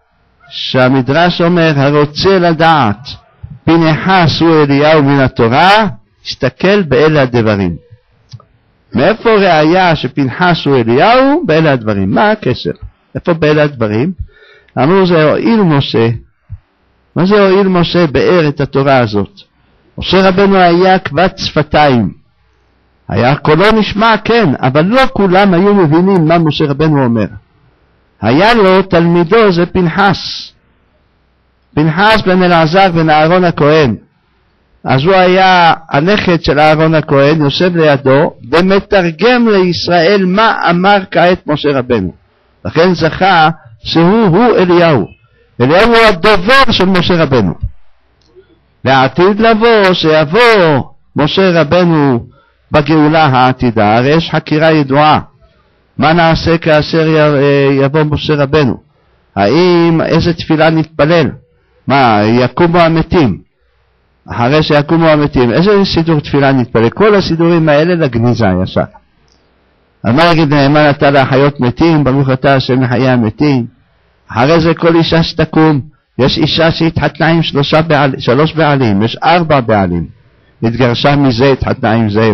שהמדרש אומר הרוצה לדעת פנחס הוא אליהו מן התורה, הסתכל באלה הדברים. מאיפה ראיה שפנחס הוא אליהו? באלה הדברים. מה הקשר? איפה באלה הדברים? אמרו זה הואיל משה. מה זה הואיל משה באר את התורה הזאת? משה רבנו היה כבד שפתיים, היה קולו נשמע כן, אבל לא כולם היו מבינים מה משה רבנו אומר. היה לו תלמידו זה פנחס, פנחס בן אלעזר בן אהרון הכהן. אז הוא היה הנכד של אהרון הכהן, יושב לידו ומתרגם לישראל מה אמר כעת משה רבנו. לכן זכה שהוא אליהו. אליהו הוא הדובר של משה רבנו. לעתיד לבוא, שיבוא משה רבנו בגאולה העתידה, הרי יש חקירה ידועה. מה נעשה כאשר יבוא משה רבנו? האם איזה תפילה נתפלל? מה, יקומו המתים? אחרי שיקומו המתים, איזה סידור תפילה נתפלל? כל הסידורים האלה לגניזה ישר. אז מה יגיד נאמן אתה להחיות מתים, ברוך אתה השם לחיי המתים? אחרי זה כל אישה שתקום, יש אישה שהתחתנה עם 3 בעלים, יש 4 בעלים. התגרשה מזה, התחתנה עם זה,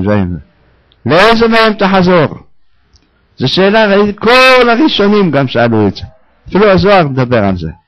לאיזה מהם תחזור? זו שאלה, כל הראשונים גם שאלו את זה. אפילו הזוהר מדבר על זה.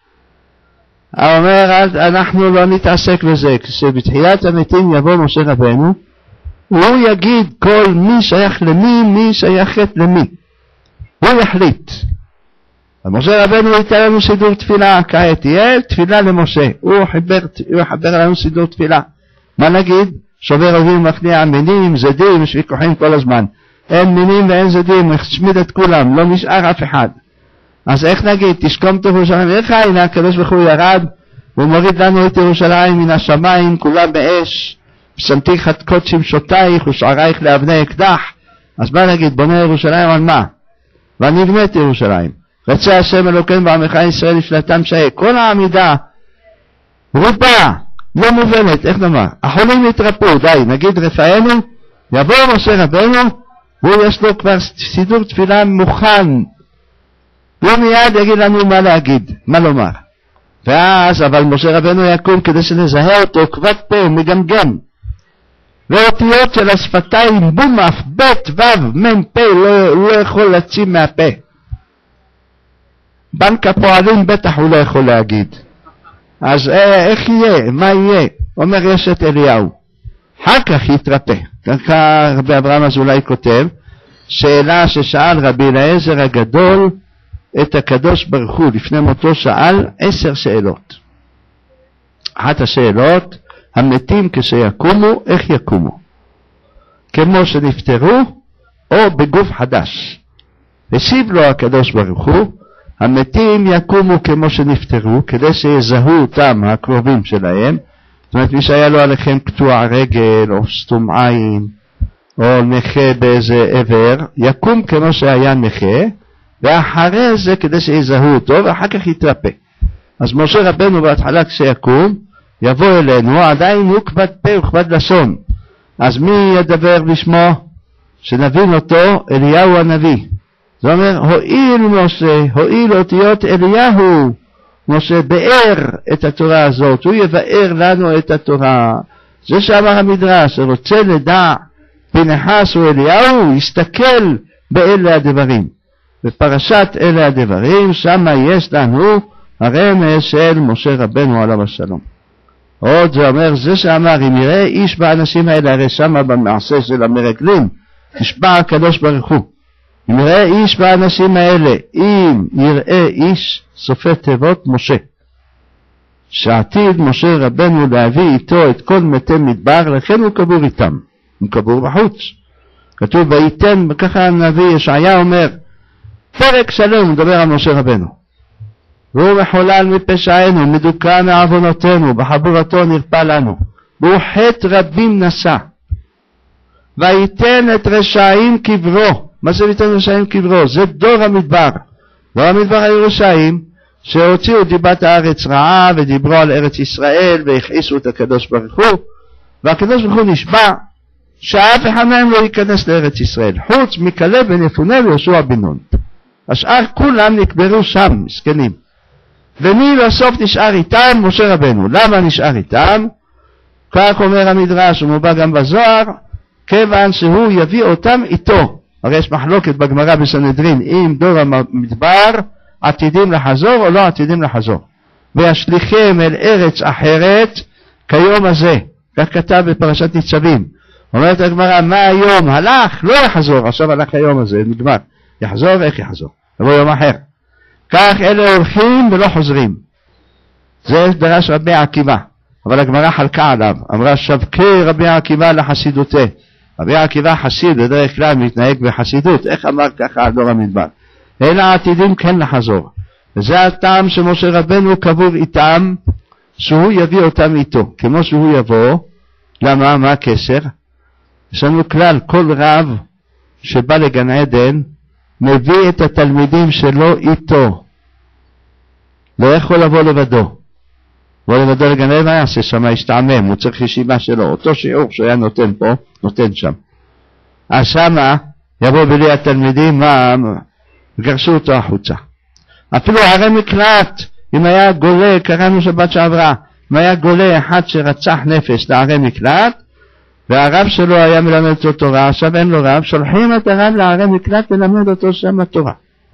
אומר, אנחנו לא נתעסק בזה, כשבתחיית המתים יבוא משה רבנו, הוא יגיד כל מי שייך למי, מי שייכת למי. הוא יחליט. משה רבנו ייתן לנו סידור תפילה, כעת יהיה תפילה למשה. הוא יחבר לנו סידור תפילה. מה נגיד? שובר אבים מכניע מינים, זדים, יש ויכוחים כל הזמן. אין מינים ואין זדים, השמיד את כולם, לא נשאר אף אחד. אז איך נגיד? תשכום את ירושלים, איך הנה הקדוש ברוך הוא ירד, הוא מוריד לנו את ירושלים מן השמיים, כולם באש, ושמתיך את קודשים שותייך ושערייך לאבני אקדח. אז מה נגיד? בונה ירושלים על מה? ונבנה את ירושלים. רצה השם אלוקינו בעמך ישראל נפלאתם שעה. כל העמידה רובה לא מובנת, איך נאמר? החולים יתרפו, די, נגיד רפאנו, יבוא משה רבנו, והוא יש לו כבר סידור תפילה מוכן, הוא מיד יגיד לנו מה להגיד, מה לומר. ואז אבל משה רבנו יקום כדי שנזהה אותו, כבד פה, הוא מגמגם. ואותיות של השפתיים, בומף, בית, וו, מן, פה, לא יכול להציא מהפה. בנק הפועלים בטח הוא לא יכול להגיד. אז איך יהיה? מה יהיה? אומר יש את אליהו. אחר כך יתרפא. ככה רבי אברהם אזולאי כותב, שאלה ששאל רבי אליעזר הגדול את הקדוש ברוך הוא, לפני מותו שאל 10 שאלות. אחת השאלות, המתים כשיקומו, איך יקומו? כמו שנפטרו או בגוף חדש? השיב לו הקדוש ברוך הוא, המתים יקומו כמו שנפטרו, כדי שיזהו אותם הקרובים שלהם. זאת אומרת, מי שהיה לו עליכם קטוע רגל או סתום עין או נכה באיזה עבר, יקום כמו שהיה נכה, ואחרי זה כדי שיזהו אותו, ואחר כך יתרפא. אז משה רבנו בהתחלה כשיקום, יבוא אלינו, עדיין הוא כבד פה וכבד לשון. אז מי ידבר בשמו? שנבין אותו, אליהו הנביא. זאת אומרת, הואיל משה, הואיל אותיות אליהו, משה באר את התורה הזאת, הוא יבאר לנו את התורה. זה שאמר המדרש, רוצה לדע פנחס או אליהו, יסתכל באלה הדברים. בפרשת אלה הדברים, שם יש לנו הרמז של משה רבנו עליו השלום. עוד זה אומר, זה שאמר, אם יראה איש באנשים האלה, הרי שם במעשה של המרגלים, נשבע הקדוש ברוך הוא. אם יראה איש באנשים האלה, אם יראה איש, סופי תיבות משה, שעתיד משה רבנו להביא איתו את כל מתי מדבר, לכן הוא קבור איתם, הוא קבור בחוץ. כתוב ויתן, וככה הנביא ישעיה אומר, פרק שלם הוא מדבר על משה רבנו. והוא מחולל מפשענו, מדוכא מעוונותינו, בחבורתו נרפא לנו. והוא חטא רבים נשא. ויתן את רשעים קברו. מה זה ויתן רשעים קברו? זה דור המדבר. דור המדבר היו רשעים שהוציאו דיבת הארץ רעה ודיברו על ארץ ישראל והכעיסו את הקדוש ברוך הוא. והקדוש ברוך הוא נשבע שאף אחד מהם לא ייכנס לארץ ישראל, חוץ מכלב בן יפונה ויהושע בן נון. השאר כולם נקברו שם, מסכנים. ומי בסוף נשאר איתם? משה רבנו. למה נשאר איתם? כך אומר המדרש, ומובא גם בזוהר, כיוון שהוא יביא אותם איתו. הרי יש מחלוקת בגמרא בסנהדרין, אם דור המדבר עתידים לחזור או לא עתידים לחזור. וישליכם אל ארץ אחרת כיום הזה. כך כתב בפרשת ניצבים. אומרת הגמרא, מה היום? הלך, לא יחזור, עכשיו הלך היום הזה, נגמר. יחזור, איך יחזור? יבוא יום אחר. כך אלה הולכים ולא חוזרים. זה דרש רבי עקיבא, אבל הגמרא חלקה עליו, אמרה שבקי רבי עקיבא לחסידותי. רבי עקיבא חסיד, בדרך כלל מתנהג בחסידות, איך אמר ככה על דור המדבר? אלה העתידים כן לחזור. וזה הטעם שמשה רבנו קבור איתם, שהוא יביא אותם איתו, כמו שהוא יבוא. למה? מה הקשר? יש לנו כלל, כל רב שבא לגן עדן, מביא את התלמידים שלו איתו. לא יכול לבוא לבדו. בוא לבדו לגן עדן, מה יעשה שם? ישתעמם, הוא צריך ישיבה שלו. אותו שיעור שהיה נותן פה, נותן שם. אז שמה יבוא בלי התלמידים, גרשו אותו החוצה. אפילו הרי מקלט, אם היה גולה, קראנו שבת שעברה, אם היה גולה אחד שרצח נפש לערי מקלט, והרב שלו היה מלמד אותו תורה, עכשיו אין לו רב, שולחים את הרב לערי מקלט ללמד אותו שם התורה.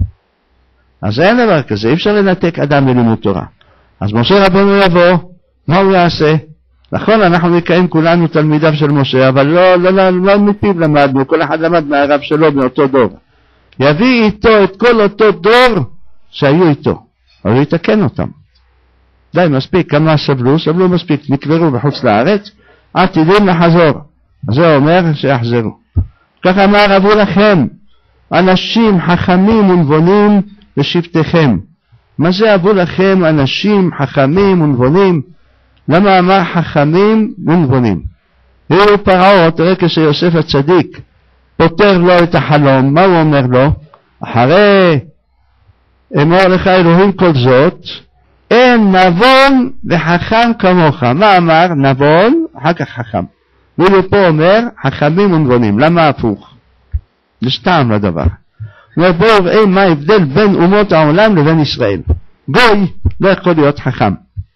אז אין דבר כזה, אי אפשר לנתק אדם ללימוד תורה. אז משה רבנו יבוא, מה הוא יעשה? נכון, אנחנו נקיים כולנו תלמידיו של משה, אבל לא מפיו למדנו, כל אחד למד מהרב שלו מאותו דור. יביא איתו את כל אותו דור שהיו איתו, אבל הוא יתקן אותם. די, מספיק, כמה סבלו מספיק, נקברו בחוץ לארץ, עתידים לחזור. אז זה אומר שיחזרו. כך אמר אבו לכם, אנשים חכמים ונבונים לשבטיכם. מה זה אבו לכם אנשים חכמים ונבונים? למה אמר חכמים ונבונים? ראו פרעה, תראה כשיוסף הצדיק פותר לו את החלום, מה הוא אומר לו? אחרי אמור לך אלוהים כל זאת, אין נבון וחכם כמוך. מה אמר? נבון, אחר כך חכם. ואילו פה אומר חכמים ונבונים. למה הפוך? יש טעם לדבר. ובואו ראה מה ההבדל בין אומות העולם לבין ישראל. גוי לא יכול להיות חכם,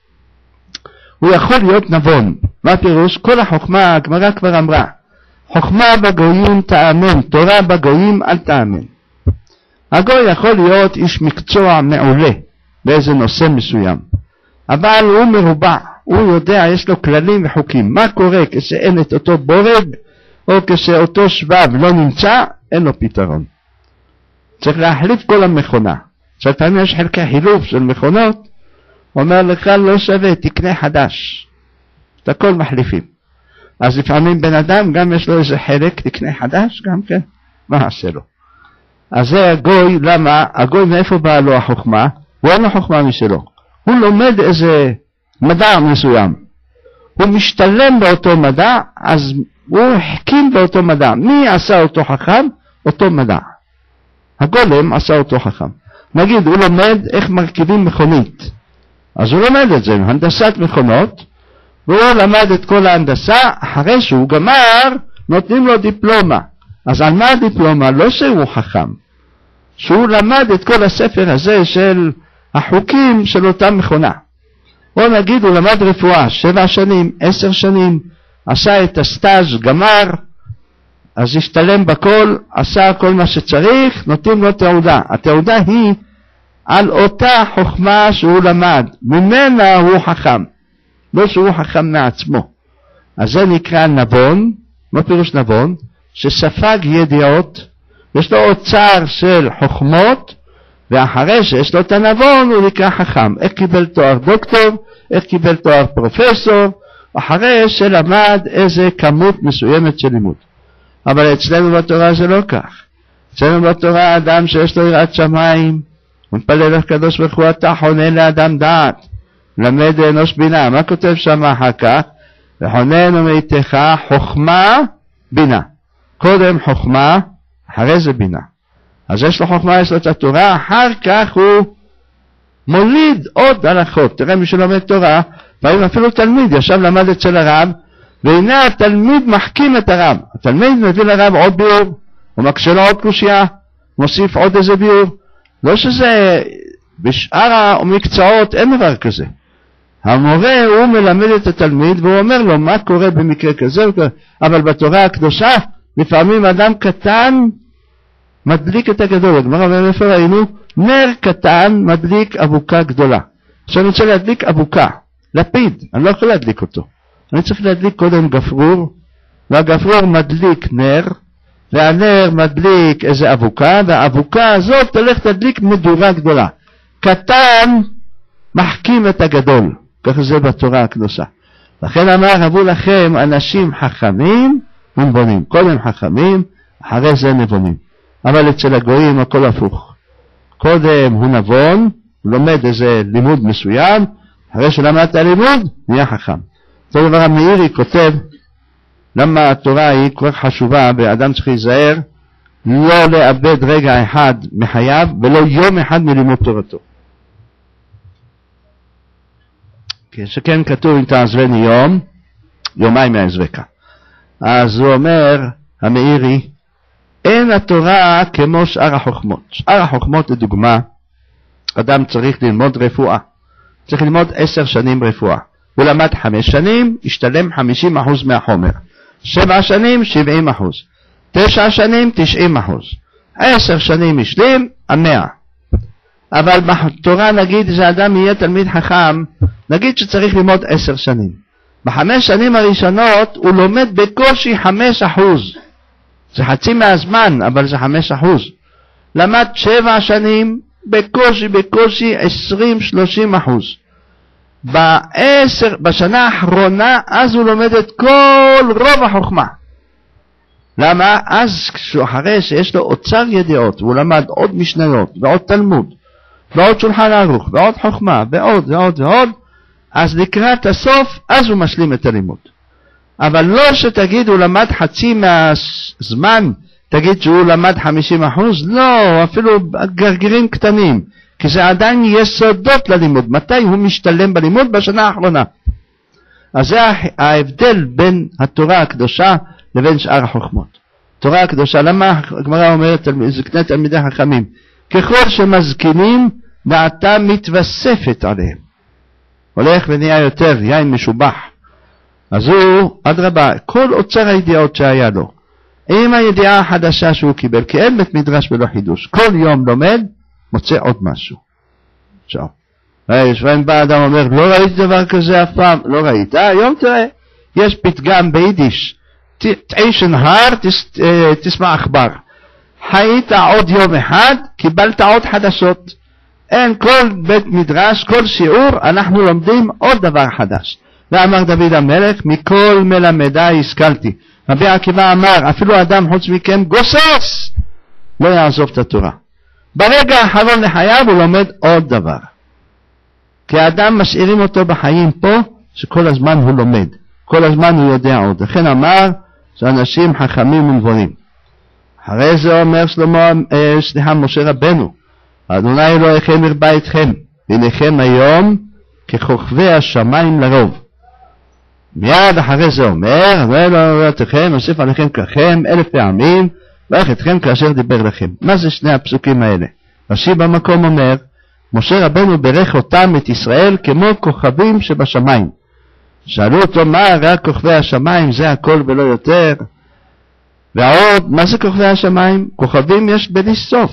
הוא יכול להיות נבון. מה פירוש? כל החוכמה, הגמרא כבר אמרה, חוכמה בגויים תאמן, תורה בגויים אל תאמן. הגוי יכול להיות איש מקצוע מעולה באיזה נושא מסוים, אבל הוא מרובע, הוא יודע, יש לו כללים וחוקים. מה קורה כשאין את אותו בורג, או כשאותו שבב לא נמצא? אין לו פתרון. צריך להחליף כל המכונה. כשפעמים יש חלקי חילוף של מכונות, אומר לך לא שווה, תקנה חדש. את הכל מחליפים. אז לפעמים בן אדם גם יש לו איזה חלק, תקנה חדש גם כן, מה עשה לו? אז זה הגוי. למה? הגוי מאיפה באה לו החוכמה? הוא אין לו חוכמה משלו. הוא לומד איזה מדע מסוים, הוא משתלם באותו מדע, אז הוא החכים באותו מדע. מי עשה אותו חכם? אותו מדע. הגולם עשה אותו חכם. נגיד הוא לומד איך מרכיבים מכונית, אז הוא לומד את זה, הנדסת מכונות, והוא למד את כל ההנדסה. אחרי שהוא גמר נותנים לו דיפלומה. אז על מה הדיפלומה? לא שהוא חכם, שהוא למד את כל הספר הזה של החוקים של אותה מכונה. או נגיד הוא למד רפואה 7 שנים, 10 שנים, עשה את הסטאז', גמר, אז השתלם בכל, עשה כל מה שצריך, נותנים לו תעודה. התעודה היא על אותה חוכמה שהוא למד, ממנה הוא חכם, לא שהוא חכם מעצמו. אז זה נקרא נבון. מה פירוש נבון? שספג ידיעות יש לו אוצר של חוכמות, ואחרי שיש לו את הנבון הוא נקרא חכם. איך קיבל תואר דוקטור, איך קיבל תואר פרופסור, אחרי שלמד איזה כמות מסוימת של לימוד. אבל אצלנו בתורה זה לא כך. אצלנו בתורה אדם שיש לו יראת שמיים, הוא מתפלל לקדוש ברוך הוא, אתה חונן לאדם דעת, למד אנוש בינה. מה כותב שם אחר כך? וחונן ומיתך חוכמה בינה. קודם חוכמה, אחרי זה בינה. אז יש לו חוכמה, יש לו את התורה, אחר כך הוא מוליד עוד הלכות. תראה מי שלומד תורה, פעמים אפילו תלמיד ישב למד אצל הרב, והנה התלמיד מחכים את הרב. התלמיד מביא לרב עוד ביור, הוא מקשה לו עוד קושיה, מוסיף עוד איזה ביור. לא שזה, בשאר המקצועות אין דבר כזה. המורה הוא מלמד את התלמיד והוא אומר לו מה קורה במקרה כזה, אבל בתורה הקדושה לפעמים אדם קטן מדליק את הגדול. הגמרא אומרת איפה ראינו? נר קטן מדליק אבוקה גדולה. עכשיו אני רוצה להדליק אבוקה, לפיד, אני לא יכול להדליק אותו. אני צריך להדליק קודם גפרור, והגפרור מדליק נר, והנר מדליק איזה אבוקה, והאבוקה הזאת תלך תדליק מדורה גדולה. קטן מחכים את הגדול, ככה זה בתורה הקדושה. לכן אמר, הבו לכם אנשים חכמים ונבונים. קודם חכמים, אחרי זה נבונים. אבל אצל הגויים הכל הפוך. קודם הוא נבון, הוא לומד איזה לימוד מסוים, אחרי שלמד את הלימוד, נהיה חכם. אותו דבר המאירי כותב, למה התורה היא כל כך חשובה, ואדם צריך להיזהר, לא לאבד רגע אחד מחייו, ולא יום אחד מלימוד תורתו. שכן כתוב אם תעזבני יום, יומיים יעזבך. אז הוא אומר, המאירי, אין התורה כמו שאר החוכמות. שאר החוכמות לדוגמה, אדם צריך ללמוד רפואה. צריך ללמוד 10 שנים רפואה. הוא למד 5 שנים, השתלם 50% מהחומר. 7 שנים, 70%. 9 שנים, 90%. 10 שנים השלים, 100. אבל בתורה נגיד שאדם יהיה תלמיד חכם, נגיד שצריך ללמוד 10 שנים. ב5 שנים הראשונות הוא לומד בקושי 5%. זה חצי מהזמן, אבל זה 5%. למד 7 שנים, בקושי 20-30%. בשנה האחרונה, אז הוא לומד את כל רוב החוכמה. למה? אז אחרי שיש לו אוצר ידיעות, והוא למד עוד משניות, ועוד תלמוד, ועוד שולחן ערוך, ועוד חוכמה, ועוד ועוד ועוד, אז לקראת הסוף, אז הוא משלים את הלימוד. אבל לא שתגיד הוא למד חצי מהזמן, תגיד שהוא למד 50%, לא, אפילו גרגירים קטנים, כי זה עדיין יסודות ללימוד. מתי הוא משתלם בלימוד? בשנה האחרונה. אז זה ההבדל בין התורה הקדושה לבין שאר החוכמות. תורה הקדושה, למה הגמרא אומרת זקני תלמידי חכמים? ככל שמזקינים, דעתה מתווספת עליהם. הולך ונהיה יותר יין משובח. אז הוא, אדרבה, כל אוצר הידיעות שהיה לו, עם הידיעה החדשה שהוא קיבל, כי אין בית מדרש ולא חידוש, כל יום לומד, מוצא עוד משהו. עכשיו, ישבן בא אדם אומר, לא ראיתי דבר כזה אף פעם, לא ראית, היום תראה, יש פתגם ביידיש, תעישן הר, תשמע עכבר. חיית עוד יום אחד, קיבלת עוד חדשות. אין כל בית מדרש, כל שיעור, אנחנו לומדים עוד דבר חדש. ואמר דוד המלך, מכל מלמדי השכלתי. רבי עקיבא אמר, אפילו אדם חוץ מכם גוסס, לא יעזוב את התורה. ברגע האחרון לחייו הוא לומד עוד דבר. כי האדם משאירים אותו בחיים פה, שכל הזמן הוא לומד. כל הזמן הוא יודע עוד. לכן אמר, שאנשים חכמים ונבונים. אחרי זה אומר משה רבנו, אדוני אלוהיכם ירבה אתכם, והנכם היום ככוכבי השמיים לרוב. מיד אחרי זה אומר, אלוהיכם, אוסיף עליכם ככם 1000 פעמים, ואיך אתכם כאשר דיבר לכם. מה זה שני הפסוקים האלה? רש"י במקום אומר, משה רבנו ברך אותם את ישראל כמו כוכבים שבשמיים. שאלו אותו מה רק כוכבי השמיים, זה הכל ולא יותר. ועוד, מה זה כוכבי השמיים? כוכבים יש בלי סוף.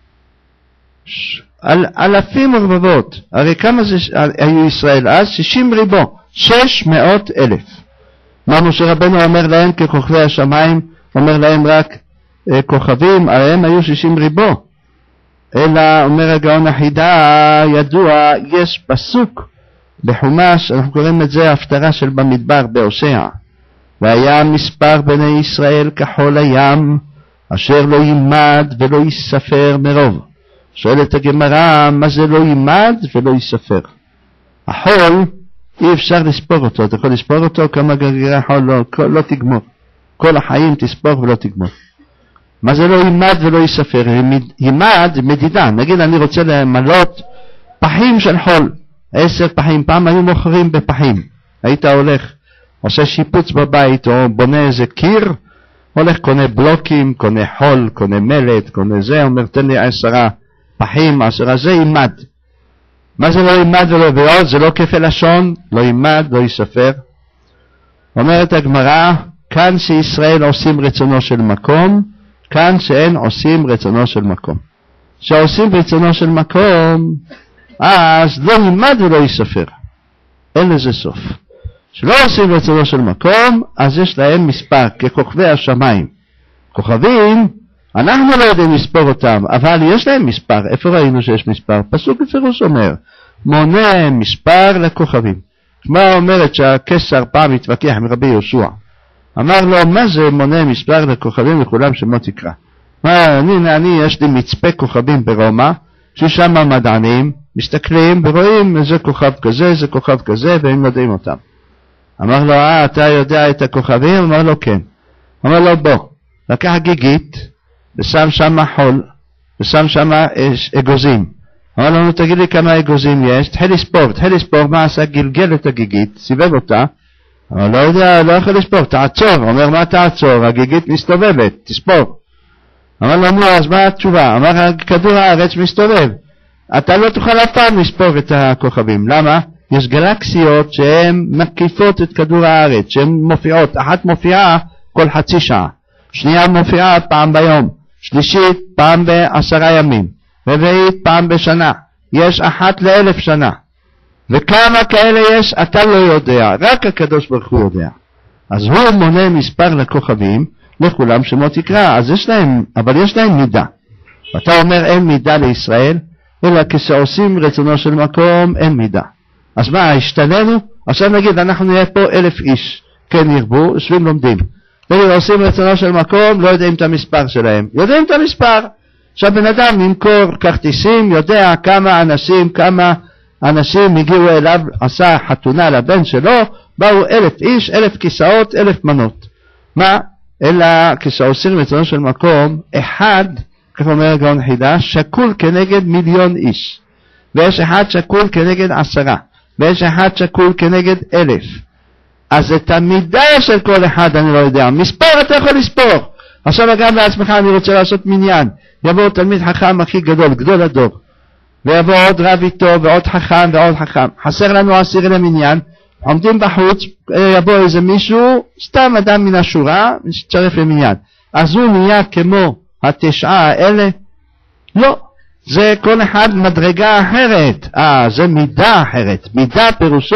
אלפים ורבבות. הרי כמה זה היו ישראל אז? 60 ריבו. 600,000. מה משה רבנו אומר להם ככוכבי השמיים? אומר להם רק כוכבים, עליהם היו 60 ריבו. אלא אומר הגאון החידה, ידוע, יש פסוק בחומש, אנחנו קוראים את זה ההפטרה של במדבר בהושע. והיה מספר בני ישראל כחול הים, אשר לא יימד ולא ייספר מרוב. שואלת הגמרא, מה זה לא יימד ולא ייספר? החול, אי אפשר לספור אותו, אתה יכול לספור אותו, כמה גרגירי חול לא תגמור. כל החיים תספור ולא תגמור. מה זה לא יימד ולא ייספר? יימד, מדידה. נגיד אני רוצה למלות פחים של חול, 10 פחים. פעם היו מוכרים בפחים. היית הולך, עושה שיפוץ בבית או בונה איזה קיר, הולך קונה בלוקים, קונה חול, קונה מלט, קונה זה, אומר תן לי 10 פחים, 10 זה יימד. מה זה לא יימד ולא בעוד? זה לא כפל לשון, לא יימד, לא ייספר. אומרת הגמרא, כאן שישראל עושים רצונו של מקום, כאן שאין עושים רצונו של מקום. שעושים רצונו של מקום, אז לא יימד ולא ייספר. אין לזה סוף. שלא עושים רצונו של מקום, אז יש להם מספר, ככוכבי השמיים. כוכבים, אנחנו לא יודעים לספור אותם, אבל יש להם מספר. איפה ראינו שיש מספר? פסוק בפירוש אומר, מונה מספר לכוכבים. מה אומרת שהקסר פעם התווכח עם רבי יהושע? אמר לו, מה זה מונה מספר לכוכבים לכולם שמות יקרא? אני יש לי מצפה כוכבים ברומא, ששם מדענים מסתכלים ורואים איזה כוכב כזה, איזה כוכב כזה, והם יודעים אותם. אמר לו, אתה יודע את הכוכבים? אמר לו, כן. אמר לו, בוא, לקח גיגית, ושם שם חול, ושם שם אגוזים. אמר לו, תגיד לי כמה אגוזים יש, תחיל לספור, מה עשה? גלגל את הגיגית, סיבב אותה, אבל לא יודע, לא יכול לספור, תעצור. אומר, מה תעצור? הגיגית מסתובבת, תספור. אמר לו, נו, אז מה התשובה? אמר, כדור הארץ מסתובב. אתה לא תוכל אף פעם לספור את הכוכבים. למה? יש גלקסיות שהן מקיפות את כדור הארץ, שהן מופיעות, אחת מופיעה כל חצי שעה, שנייה מופיעה פעם ביום, שלישית פעם ב10 ימים, רביעית פעם בשנה, יש 1 ל1000 שנה. וכמה כאלה יש אתה לא יודע, רק הקדוש ברוך הוא יודע. אז הוא מונה מספר לכוכבים, לכולם שמות יקרא, אז יש להם, אבל יש להם מידה. ואתה אומר אין מידה לישראל, אלא כשעושים רצונו של מקום אין מידה. אז מה, השתננו? עכשיו נגיד אנחנו נהיה פה 1000 איש, כן ירבו, יושבים לומדים. עושים רצונו של מקום, לא יודעים את המספר שלהם. יודעים את המספר. עכשיו בן אדם נמכור כרטיסים, יודע כמה אנשים הגיעו אליו, עשה חתונה לבן שלו, באו 1000 איש, 1000 כיסאות, 1000 מנות. מה? אלא כשעושים רצונו של מקום, אחד, כך אומר הגאון חידה, שקול כנגד 1,000,000 איש. ויש אחד שקול כנגד 10. ויש אחד שקול כנגד 1000. אז את המידה של כל אחד אני לא יודע. מספר אתה יכול לספור. עכשיו גם לעצמך אני רוצה לעשות מניין. יבוא תלמיד חכם הכי גדול, גדול הדור. ויבוא עוד רב איתו ועוד חכם ועוד חכם. חסר לנו 10 למניין. עומדים בחוץ, יבוא איזה מישהו, סתם אדם מן השורה, שצרף למניין. אז הוא נהיה כמו 9 האלה? לא. זה כל אחד מדרגה אחרת. זה מידה אחרת. מידה פירושו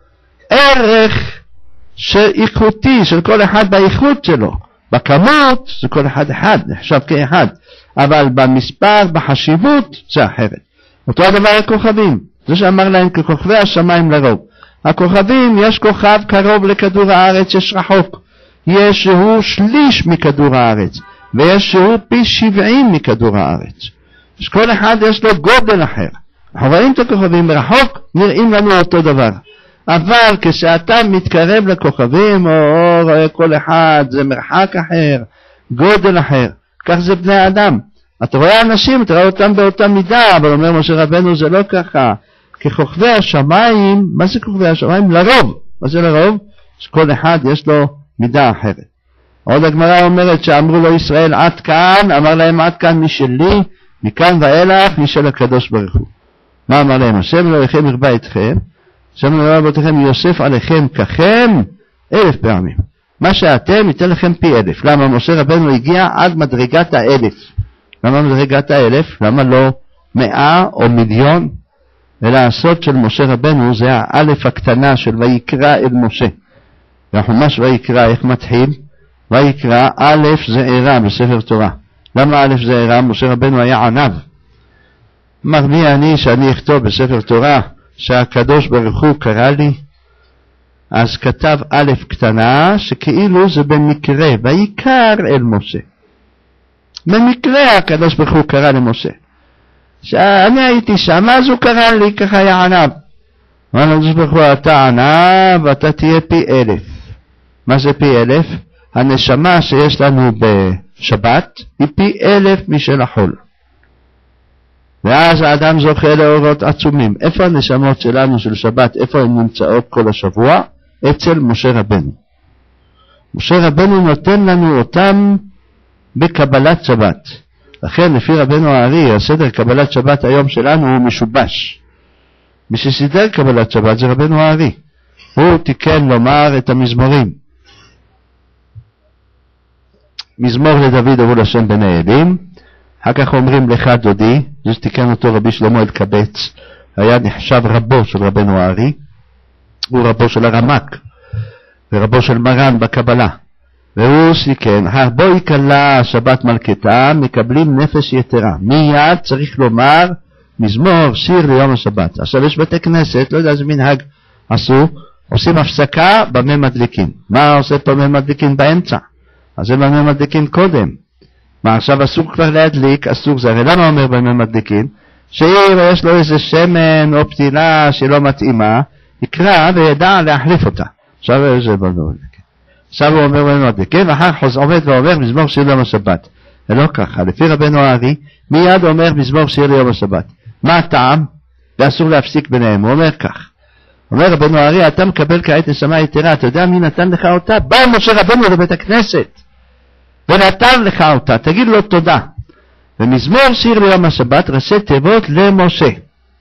ערך איכותי של כל אחד באיכות שלו. בכמות זה כל אחד נחשב כאחד. אבל במספר, בחשיבות, זה אחרת. אותו הדבר הכוכבים. זה שאמר להם ככוכבי השמיים לרוב. הכוכבים, יש כוכב קרוב לכדור הארץ, יש רחוק. יש שהוא שליש מכדור הארץ. ויש שהוא פי 70 מכדור הארץ. אז כל אחד יש לו גודל אחר. אנחנו רואים את הכוכבים מרחוק, נראים לנו אותו דבר. אבל כשאתה מתקרב לכוכבים, או רואה כל אחד, זה מרחק אחר, גודל אחר. כך זה בני האדם. אתה רואה אנשים, אתה רואה אותם באותה מידה, אבל אומר משה רבנו זה לא ככה. ככוכבי השמיים, מה זה כוכבי השמיים? לרוב. מה זה לרוב? שכל אחד יש לו מידה אחרת. עוד הגמרא אומרת שאמרו לו ישראל עד כאן, אמר להם עד כאן משלי, מכאן ואילך משל הקדוש ברוך הוא. מה אמר להם? השם אלוהיכם ירבה אתכם, השם אלוהיכם יוסף עליכם ככם 1000 פעמים. מה שאתם ייתן לכם פי 1000. למה? משה רבנו הגיע עד מדרגת 1000. למה מדרגת 1000? למה לא 100 או 1,000,000? אלא הסוד של משה רבנו זה האלף הקטנה של ויקרא אל משה. והחומש ויקרא איך מתחיל? ויקרא א' זעירה בספר תורה. למה א' זעירה? משה רבנו היה ענב. אמר מי אני שאני אכתוב בספר תורה שהקדוש ברוך הוא קרא לי? אז כתב א' קטנה שכאילו זה במקרה, ויקר אל משה. במקרה הקדוש ברוך הוא קרא למשה. שאני הייתי שם, אז הוא קרא לי, ככה היה ענב. אמר הקדוש ברוך הוא, אתה ענב, ואתה תהיה פי 1000. מה זה פי 1000? הנשמה שיש לנו בשבת היא פי 1000 משל החול. ואז האדם זוכה לאורות עצומים. איפה הנשמות שלנו של שבת? איפה הן נמצאות כל השבוע? אצל משה רבנו. משה רבנו נותן לנו אותם בקבלת שבת. לכן לפי רבנו הארי, הסדר קבלת שבת היום שלנו הוא משובש. מי שסידר קבלת שבת זה רבנו הארי. הוא תיקן לומר את המזמורים. מזמור לדוד אבו לשם בני אלים, אחר כך אומרים לך דודי, זה שתיקן אותו רבי שלמה אלקבץ, היה נחשב רבו של רבנו הארי, הוא רבו של הרמק, ורבו של מרן בקבלה, והוא תיקן, בו יקלה שבת מלכתה, מקבלים נפש יתרה, מיד צריך לומר מזמור שיר ליום השבת. עכשיו יש בתי כנסת, לא יודע איזה מנהג עשו, עושים הפסקה במה מדליקים. מה עושה פה במה מדליקים באמצע? אז זה במה מדליקים קודם. מה עכשיו אסור כבר להדליק? אסור זה. הרי למה אומר במה מדליקים? שאם יש לו איזה שמן או פתילה שלא מתאימה, יקרא וידע להחליף אותה. עכשיו זה במה מדליקים. עכשיו הוא אומר במה מדליקים, ואחר כך עומד ואומר מזמור שיר ליום השבת. זה לא ככה. לפי רבנו הארי, מיד אומר מזמור שיר ליום השבת. מה הטעם? ואסור להפסיק ביניהם. הוא אומר כך. אומר רבנו הארי, אתה מקבל כעת נשמה יתרה, אתה יודע מי נתן לך אותה? בא משה רבנו לבית הכנסת ונתן לך אותה, תגיד לו תודה. ומזמור שיר ליום השבת ראשי תיבות למשה.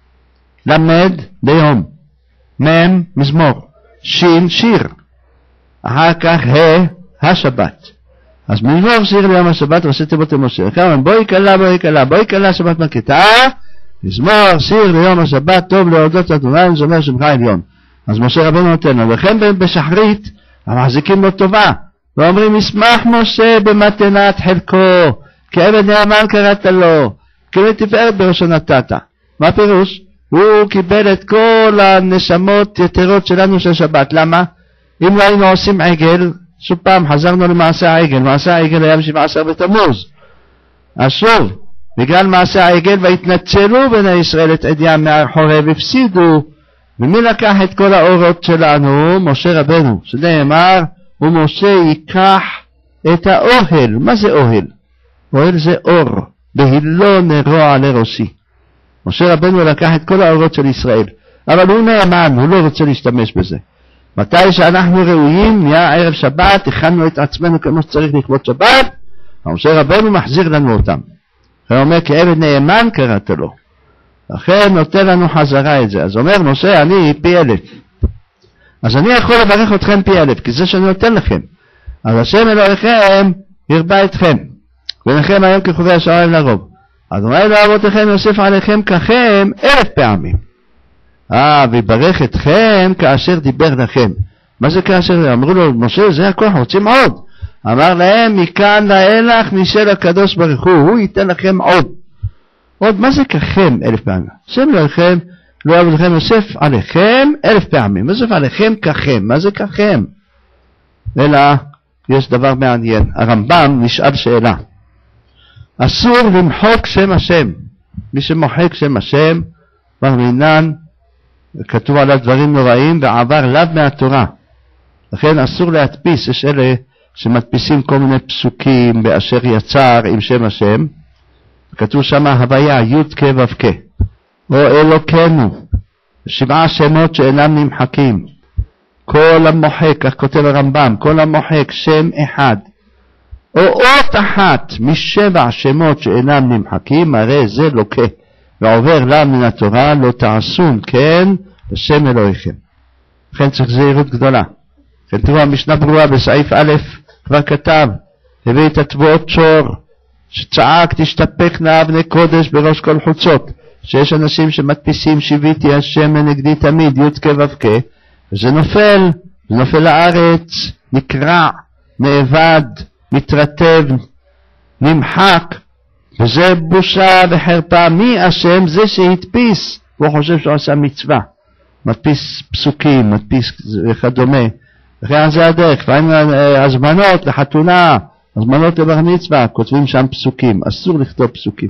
למד ליום, מם מזמור, שין שיר, אחר כך השבת. אז מזמור שיר ליום השבת ראשי תיבות למשה. בואי קלה בואי קלה בואי קלה שבת מלכתה, מזמור שיר ליום השבת טוב להודות אדוני וזמר שמך עליון. אז משה רבנו נותן לו, וכן בשחרית המחזיקים לו טובה ואומרים ישמח משה במתנת חלקו, כי עבד נאמן קראת לו, כי לתפארת בראשו נתת. מה פירוש? הוא קיבל את כל הנשמות יתרות שלנו של שבת. למה? אם לא היינו עושים עגל, שוב פעם חזרנו למעשה העגל. מעשה העגל היה ב-17 בתמוז, אז שוב בגלל מעשה העגל והתנצלו בני ישראל את עדיים מהחורב, הפסידו. ומי לקח את כל האורות שלנו? משה רבנו, שנאמר ומשה ייקח את האוהל. מה זה אוהל? אוהל זה אור, בהילו נרוע לראשי. משה רבנו לקח את כל האורות של ישראל, אבל הוא נאמן, הוא לא רוצה להשתמש בזה. מתי שאנחנו ראויים, נהיה ערב שבת, הכנו את עצמנו כמו שצריך לכבוד שבת, משה רבנו מחזיר לנו אותם. הוא אומר כי עבד נאמן קראת לו, לכן נותן לנו חזרה את זה. אז אומר משה אני פי 1000, אז אני יכול לברך אתכם פי 1000, כי זה שאני נותן לכם. אז השם אלוהיכם ירבה אתכם, ולכם היום כחובי השערים לרוב. אז אולי לאבותיכם יוסיף עליכם ככם 1000 פעמים. ויברך אתכם כאשר דיבר לכם. מה זה כאשר? אמרו לו משה זה הכל, רוצים עוד. אמר להם מכאן לאילך משל הקדוש ברוך הוא ייתן לכם עוד. עוד מה זה ככם 1000 פעמים? השם אלוהיכם לא אבותיכם יוסף עליכם 1000 פעמים. יוסף עליכם ככם. מה זה ככם? אלא יש דבר מעניין. הרמב"ם נשאל שאלה. אסור למחוק שם השם. מי שמוחק שם השם ברמינן כתוב עליו דברים נוראים ועבר לאו מהתורה. לכן אסור להדפיס. יש אלה שמדפיסים כל מיני פסוקים באשר יצר עם שם השם, כתוב שם הוויה י' כ' ו' כ' או אלוקנו, 7 שמות שאינם נמחקים. כל המוחק, כך כותב הרמב"ם, כל המוחק שם אחד או אות אחת מ7 שמות שאינם נמחקים, הרי זה לוקה ועובר לה מן התורה, לא תעשון כן לשם אלוהיכם. לכן צריך זהירות גדולה. לכן תראו המשנה ברורה בסעיף א' כבר כתב, הביא את התבואות שור שצעק תשתפכנה אבני קודש בראש כל חוצות, שיש אנשים שמדפיסים שיביתי השם נגדי תמיד י' כ' ו' כ', וזה נופל לארץ, נקרע, נאבד, מתרטב, נמחק, וזה בושה וחרפה. מי אשם? זה שהדפיס, הוא חושב שהוא עשה מצווה, מדפיס פסוקים, מדפיס וכדומה, וכן זה הדרך. לפעמים הזמנות לחתונה, הזמנות לבר מצווה, כותבים שם פסוקים, אסור לכתוב פסוקים.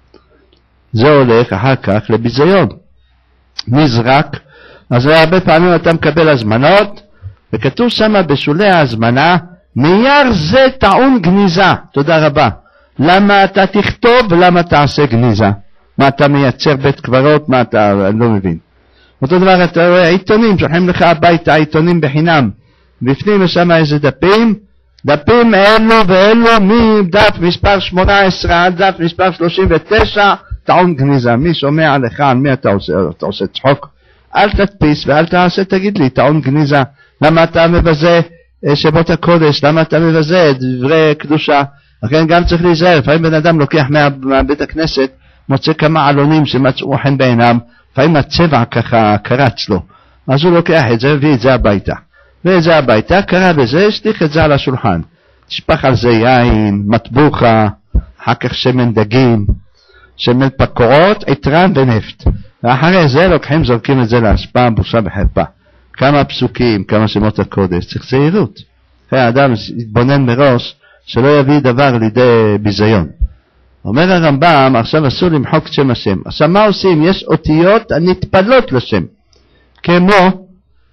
זה הולך אחר כך לביזיון, נזרק. אז הרבה פעמים אתה מקבל הזמנות, וכתוב שם בשולי ההזמנה, נייר זה טעון גניזה. תודה רבה. למה אתה תכתוב ולמה תעשה גניזה? מה אתה מייצר בית קברות? מה אתה, אני לא מבין. אותו דבר, אתה רואה עיתונים, שולחים לך הביתה עיתונים בחינם, בפנים יש שם איזה דפים אלו ואלו, מדף מספר 18 עד דף מספר 39, טעון גניזה. מי שומע לך? על מי אתה עושה? אתה עושה צחוק? אל תדפיס ואל תעשה, תגיד לי, טעון גניזה. למה אתה מבזה שמות הקודש? למה אתה מבזה דברי קדושה? לכן גם צריך להיזהר. לפעמים בן אדם לוקח מהבית הכנסת, מוצא כמה עלונים שמצאו חן בעינם, לפעמים הצבע ככה קרץ לו, אז הוא לוקח את זה והביא את זה הביתה, ואת זה הביתה, קרא בזה, שליח את זה על השולחן, תשפח על זה יין, מטבוחה, אחר כך שמן דגים, שמן פקורות, עטרן ונפט, ואחרי זה לוקחים, זורקים את זה להשפעה, בושה וחרפה. כמה פסוקים, כמה שמות הקודש, צריך זהירות. האדם יתבונן מראש שלא יביא דבר לידי ביזיון. אומר הרמב"ם, עכשיו אסור למחוק שם השם. עכשיו מה עושים? יש אותיות הנטפלות לשם, כמו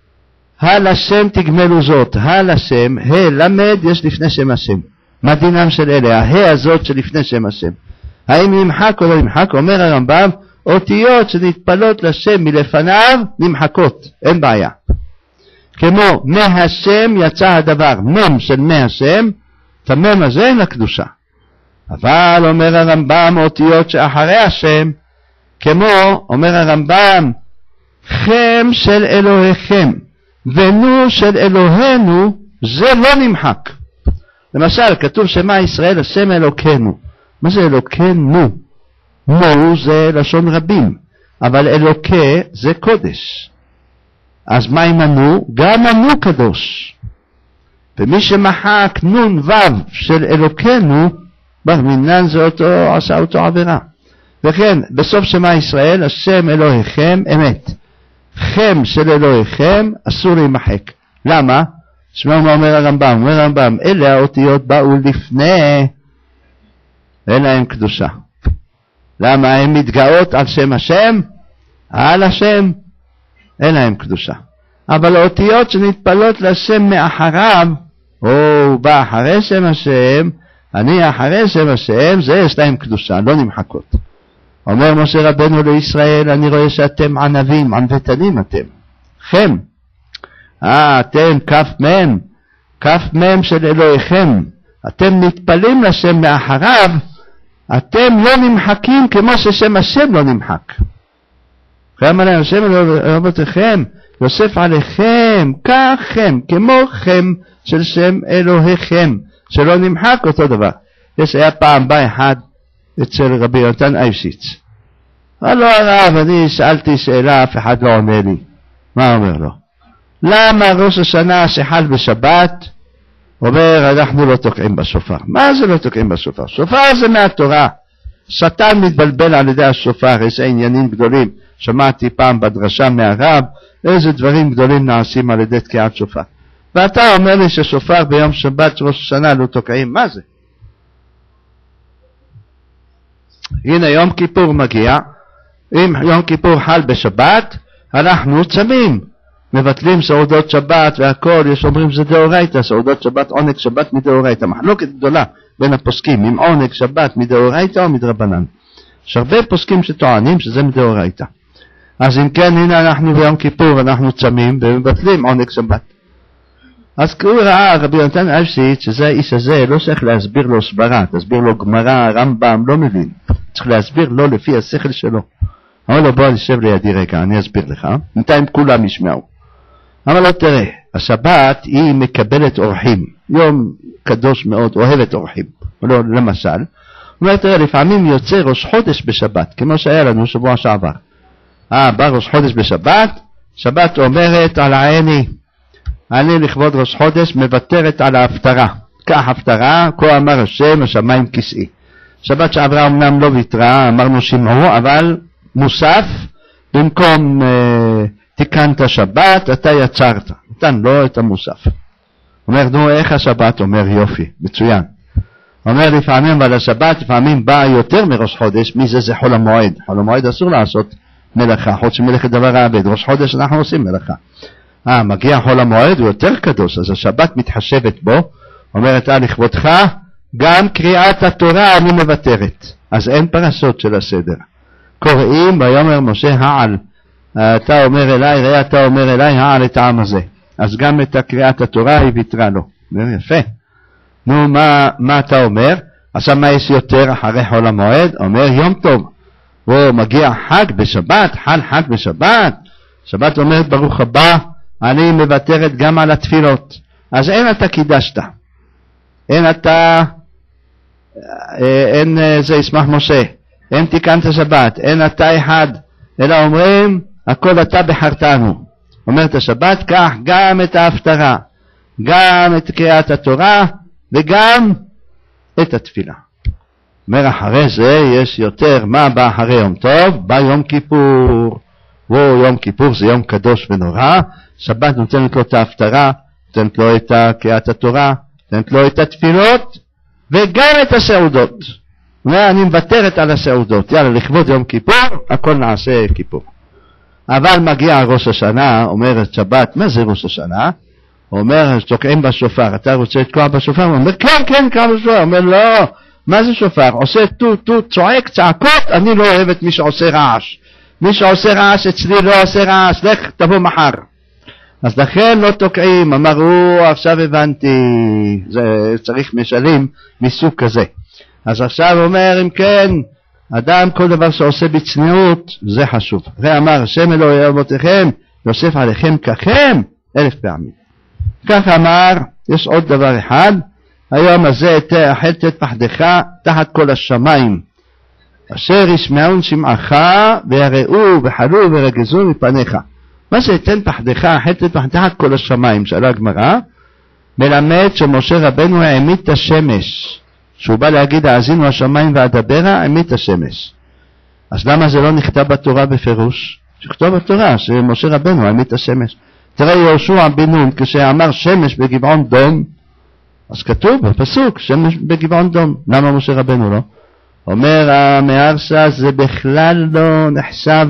הלשם תגמלו זאת, הלשם, למד יש לפני שם השם. מה דינם של אלה? הזאת שלפני שם השם, האם נמחק או לא נמחק? אומר הרמב"ם, אותיות שנטפלות לשם מלפניו נמחקות, אין בעיה. כמו מהשם יצא הדבר, מם של מהשם, תמם הזה אין לקדושה. אבל אומר הרמב"ם, אותיות שאחרי השם, כמו אומר הרמב"ם, חם של אלוהיכם ונו של אלוהינו, זה לא נמחק. למשל כתוב שמה ישראל השם אלוקינו. מה זה אלוקינו? נו זה לשון רבים, אבל אלוקי זה קודש. אז מה עם הנו? גם הנו קדוש. ומי שמחק נון וו של אלוקינו, ברמינן זה אותו, עשה אותו עבירה. וכן בסוף שמה ישראל השם אלוהיכם אמת, חם של אלוהיכם אסור להימחק. למה? שמעו מה אומר הרמב"ם. אומר הרמב"ם, אלה האותיות באו לפני, אין להם קדושה. למה? הם מתגאות על שם השם, על השם, אין להם קדושה. אבל האותיות שנתפלות לשם מאחריו, או בא אחרי שם השם, אני אחרי שם השם, זה יש להם קדושה, לא נמחקות. אומר משה רבנו לישראל, אני רואה שאתם ענבים, ענוותנים אתם. חם. אתם כף מם של אלוהיכם. אתם נטפלים לשם מאחריו, אתם לא נמחקים כמו ששם השם לא נמחק. חם עליהם, השם אלוהיכם, יוסף עליכם, ככם, כמו חם של שם אלוהיכם, שלא נמחק אותו דבר. היה פעם בא אחד אצל רבי יונתן אייבשיץ. אמר לו הרב, אני שאלתי שאלה, אף אחד לא עונה לי. מה אומר לו? למה ראש השנה שחל בשבת, אומר אנחנו לא תוקעים בשופר? מה זה לא תוקעים בשופר? שופר זה מהתורה. שטן מתבלבל על ידי השופר, איזה עניינים גדולים. שמעתי פעם בדרשה מהרב, איזה דברים גדולים נעשים על ידי תקיעת שופר. ואתה אומר לי ששופר ביום שבת ראש השנה לא תוקעים, מה זה? הנה יום כיפור מגיע, אם יום כיפור חל בשבת, אנחנו צמים, מבטלים סעודות שבת והכל, יש אומרים זה דאורייתא, סעודות שבת, עונג שבת מדאורייתא, מחלוקת גדולה בין הפוסקים, אם עונג שבת מדאורייתא או מדרבנן. יש הרבה פוסקים שטוענים שזה מדאורייתא. אז אם כן, הנה אנחנו ביום כיפור, אנחנו צמים ומבטלים עונג שבת. אז הוא ראה רבי יונתן אייבשיץ שזה האיש הזה לא צריך להסביר לו סברה, תסביר לו גמרא, רמב"ם, לא מבין, צריך להסביר לו לפי השכל שלו. אמר לו בוא נשב לידי רגע, אני אסביר לך, בינתיים כולם ישמעו. אמר לו תראה, השבת היא מקבלת אורחים, יום קדוש מאוד, אוהבת אורחים. לא, למשל, הוא אומר תראה, לפעמים יוצא ראש חודש בשבת, כמו שהיה לנו שבוע שעבר. בא ראש חודש בשבת, שבת אומרת על העיני, אני לכבוד ראש חודש מוותרת על ההפטרה. כך הפטרה, כה אמר השם, השמיים כסאי. שבת שעברה אמנם לא ויתרה, אמרנו שמעו, אבל מוסף, במקום תיקנת שבת, אתה יצרת. נתן לו את המוסף. אומר, נו, איך השבת? אומר, יופי, מצוין. אומר, לפעמים על השבת, לפעמים בא יותר מראש חודש, מי זה? זה חול המועד. חול המועד אסור לעשות מלאכה, חוץ ממלאכת דבר העבד. ראש חודש אנחנו עושים מלאכה. מגיע חול המועד, הוא יותר קדוש, אז השבת מתחשבת בו. אומרת, לכבודך, גם קריאת התורה אני מוותרת. אז אין פרשות של הסדר. קוראים, ויאמר משה העל, אתה אומר אליי, ראה אתה אומר אליי, העל את העם הזה. אז גם את קריאת התורה היא ויתרה לו. אומר, יפה. נו, מה אתה אומר? עכשיו מה יש יותר אחרי חול המועד? אומר, יום טוב. מגיע חג בשבת, חג בשבת. שבת אומרת, ברוך הבא, אני מוותרת גם על התפילות. אז אין אתה קידשת. אין זה ישמח משה. אין תיקנת שבת. אין אתה אחד. אלא אומרים, הכל אתה בחרתנו. אומרת השבת, כך גם את ההפטרה, גם את קריאת התורה, וגם את התפילה. אומר, אחרי זה יש יותר. מה בא אחרי יום טוב? בא יום כיפור. יום כיפור זה יום קדוש ונורא. שבת נותנת לו את ההפטרה, נותנת לו את קריאת התורה, נותנת לו את התפילות, וגם את הסעודות. אני מוותרת על הסעודות. יאללה, לכבוד יום כיפור, הכל נעשה כיפור. אבל מגיע ראש השנה, אומרת שבת, מה זה ראש השנה? אומר, תוקעים בשופר, אתה רוצה לתקוע בשופר? הוא אומר, כן, תקוע בשופר. אומר, לא, מה זה שופר? עושה טוט, צועק, צעקות, אני לא אוהב את מי שעושה רעש. מי שעושה רעש אצלי לא עושה רעש, לך תבוא מחר. אז לכן לא תוקעים. אמרו, עכשיו הבנתי, זה צריך משלים מסוג כזה. אז עכשיו אומר, אם כן, אדם כל דבר שעושה בצניעות, זה חשוב. ואמר, השם אלוהי אבותיכם, יוסף עליכם ככם 1000 פעמים. כך אמר, יש עוד דבר אחד, היום הזה החלת את פחדך תחת כל השמיים, אשר ישמעון שמעך ויראו וחלו ורגזו מפניך. מה זה תן פחדך, החלת את פחדך תחת כל השמיים? שאלה הגמרא, מלמד שמשה רבנו העמיד את השמש. שהוא בא להגיד, האזינו השמיים ואדברה, העמיד את השמש. אז למה זה לא נכתב בתורה בפירוש? שכתוב בתורה שמשה רבנו העמיד את השמש. תראה יהושע בן נון, כשאמר שמש בגבעון דום, אז כתוב בפסוק, שמש בגבעון דום. למה משה רבנו לא? אומר המהרש"א, זה בכלל לא נחשב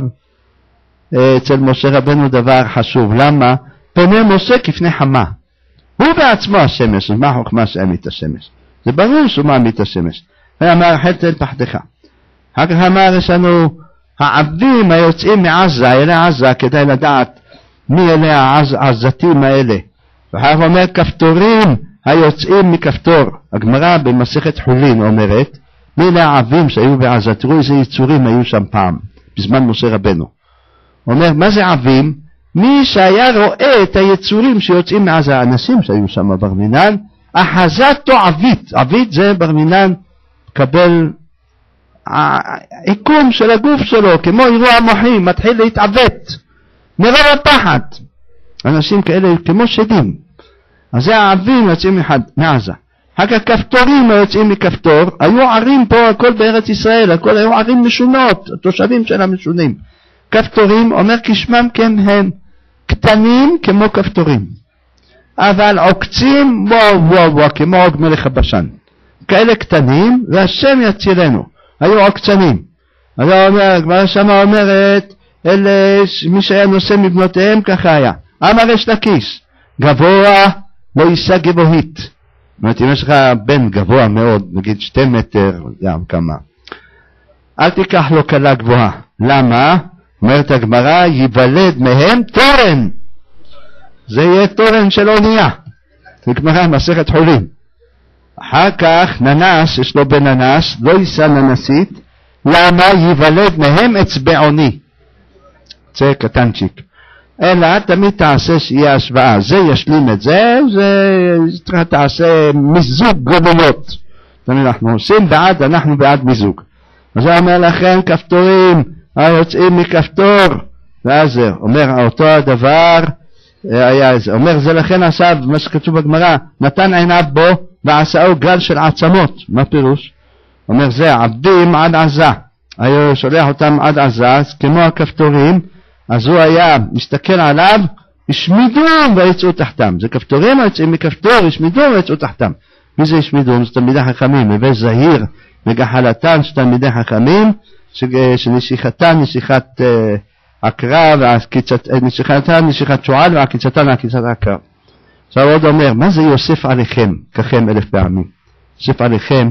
אצל משה רבנו דבר חשוב. למה? פני משה כפני חמה. הוא בעצמו השמש, אז מה החוכמה שהעמיד את השמש? זה ברור שהוא מעמיד את השמש. ואמר, חלת אל פחדך. אחר כך אמר, יש לנו העבדים היוצאים מעזה, אלה עזה, כדאי לדעת מי אלה העזתים האלה. ואחר כך אומר, כפתורים היוצאים מכפתור. הגמרא במסכת חולין אומרת, מי אלה העבים שהיו בעזה? תראו איזה יצורים היו שם פעם, בזמן משה רבנו. אומר, מה זה עבים? מי שהיה רואה את היצורים שיוצאים מעזה, האנשים שהיו שם בר מינן, אחזתו עבית. עבית זה בר מינן קבל עיקום של הגוף שלו, כמו אירוע מוחי, מתחיל להתעוות מרוב הפחד. אנשים כאלה כמו שדים. אז זה העבים יוצאים מעזה. אחר כך כפתורים היוצאים מכפתור, היו ערים פה, הכל בארץ ישראל, הכל היו ערים משונות, התושבים של המשונים. כפתורים, אומר כשמם כן הם, קטנים כמו כפתורים, אבל עוקצים כמו עוג מלך הבשן. כאלה קטנים, והשם יצילנו. היו עוקצנים. אז הוא אומר, כבר שמה אומרת, אלה מי שהיה נושא מבנותיהם ככה היה. אמר יש לקיש, גבוה לא יישא גבוהית. זאת אומרת, אם יש לך בן גבוה מאוד, נגיד 2 מטר, גם כמה, אל תיקח לו קלה גבוהה. למה? אומרת הגמרא, ייוולד מהם תורן. זה יהיה תורן של אונייה. זה גמרא מסכת חולין. אחר כך ננס, יש לו בן ננס, לא יישא ננסית. למה? ייוולד מהם אצבעוני. זה קטנצ'יק. אלא תמיד תעשה שיהיה השוואה. זה ישלים את זה, זה תעשה מיזוג גדולות. תמיד אנחנו עושים בעד, אנחנו בעד מיזוג. אז הוא אומר לכם, כפתורים היוצאים מכפתור. ואז זה אומר אותו הדבר, אומר זה לכן עשיו, מה שכתוב בגמרא, נתן עיניו בו ועשאו גל של עצמות. מה פירוש? אומר זה עבדים עד עזה, היה שולח אותם עד עזה, כמו הכפתורים, אז הוא היה מסתכל עליו, השמידום ויצאו תחתם. זה כפתורים היוצאים מכפתור, השמידום ויצאו תחתם. מי זה השמידום? זה תלמידי חכמים, הווי זהיר וגחלתן של תלמידי חכמים, שנשיכתן נשיכת עקרב, נשיכתן נשיכת שועל, ועקיצתן עקיצת עקרב. עכשיו עוד אומר, מה זה יוסף עליכם, ככם 1000 פעמים? יוסף עליכם,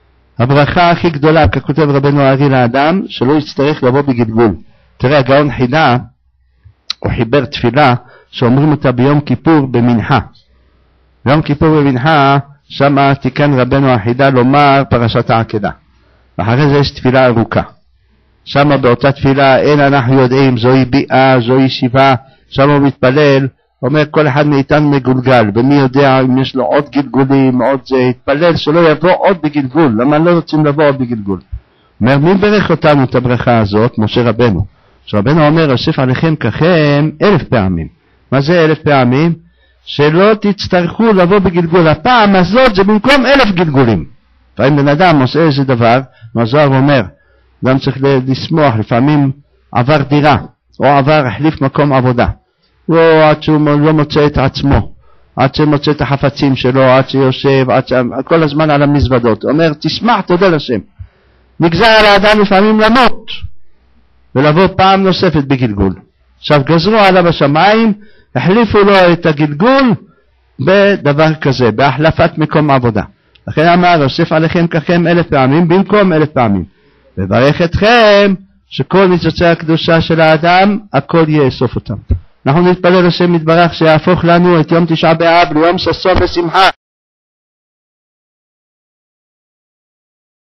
הברכה הכי גדולה, ככותב רבנו הארי לאדם, שלא יצטרך לבוא בגלגול. תראה, הגאון חידה, הוא חיבר תפילה, שאומרים אותה ביום כיפור במנחה. ביום כיפור במנחה, שם תיקן רבנו החידה לומר פרשת העקדה. ואחרי זה יש תפילה ארוכה. שם באותה תפילה אין אנחנו יודעים, זוהי ביאה, זוהי שיבה, שם הוא מתפלל, אומר כל אחד מאיתנו מגולגל, ומי יודע אם יש לו עוד גלגולים, עוד זה, התפלל שלא יבוא עוד בגלגול, למה לא רוצים לבוא עוד בגלגול? אומר מי ברך אותנו את הברכה הזאת? משה רבנו. שרבנו אומר יוסף עליכם ככם 1000 פעמים. מה זה 1000 פעמים? שלא תצטרכו לבוא בגלגול. הפעם הזאת זה במקום 1000 גלגולים. לפעמים בן אדם עושה איזה דבר, הזוהר אומר, גם צריך לשמוח, לפעמים עבר דירה, או החליף מקום עבודה. או עד שהוא לא מוצא את עצמו, עד שמוצא את החפצים שלו, עד שיושב, כל הזמן על המזוודות. אומר, תשמח, תודה לשם. נגזר על האדם לפעמים למות, ולבוא פעם נוספת בגלגול. עכשיו גזרו עליו השמיים, החליפו לו את הגלגול בדבר כזה, בהחלפת מקום עבודה. לכן אמר, יוסף עליכם ככם 1000 פעמים, במקום 1000 פעמים. וברך אתכם, שכל ניצוצי הקדושה של האדם, הכל יאסוף אותם. אנחנו נתפלל השם יתברך שיהפוך לנו את יום תשעה באב ליום ששון ושמחה.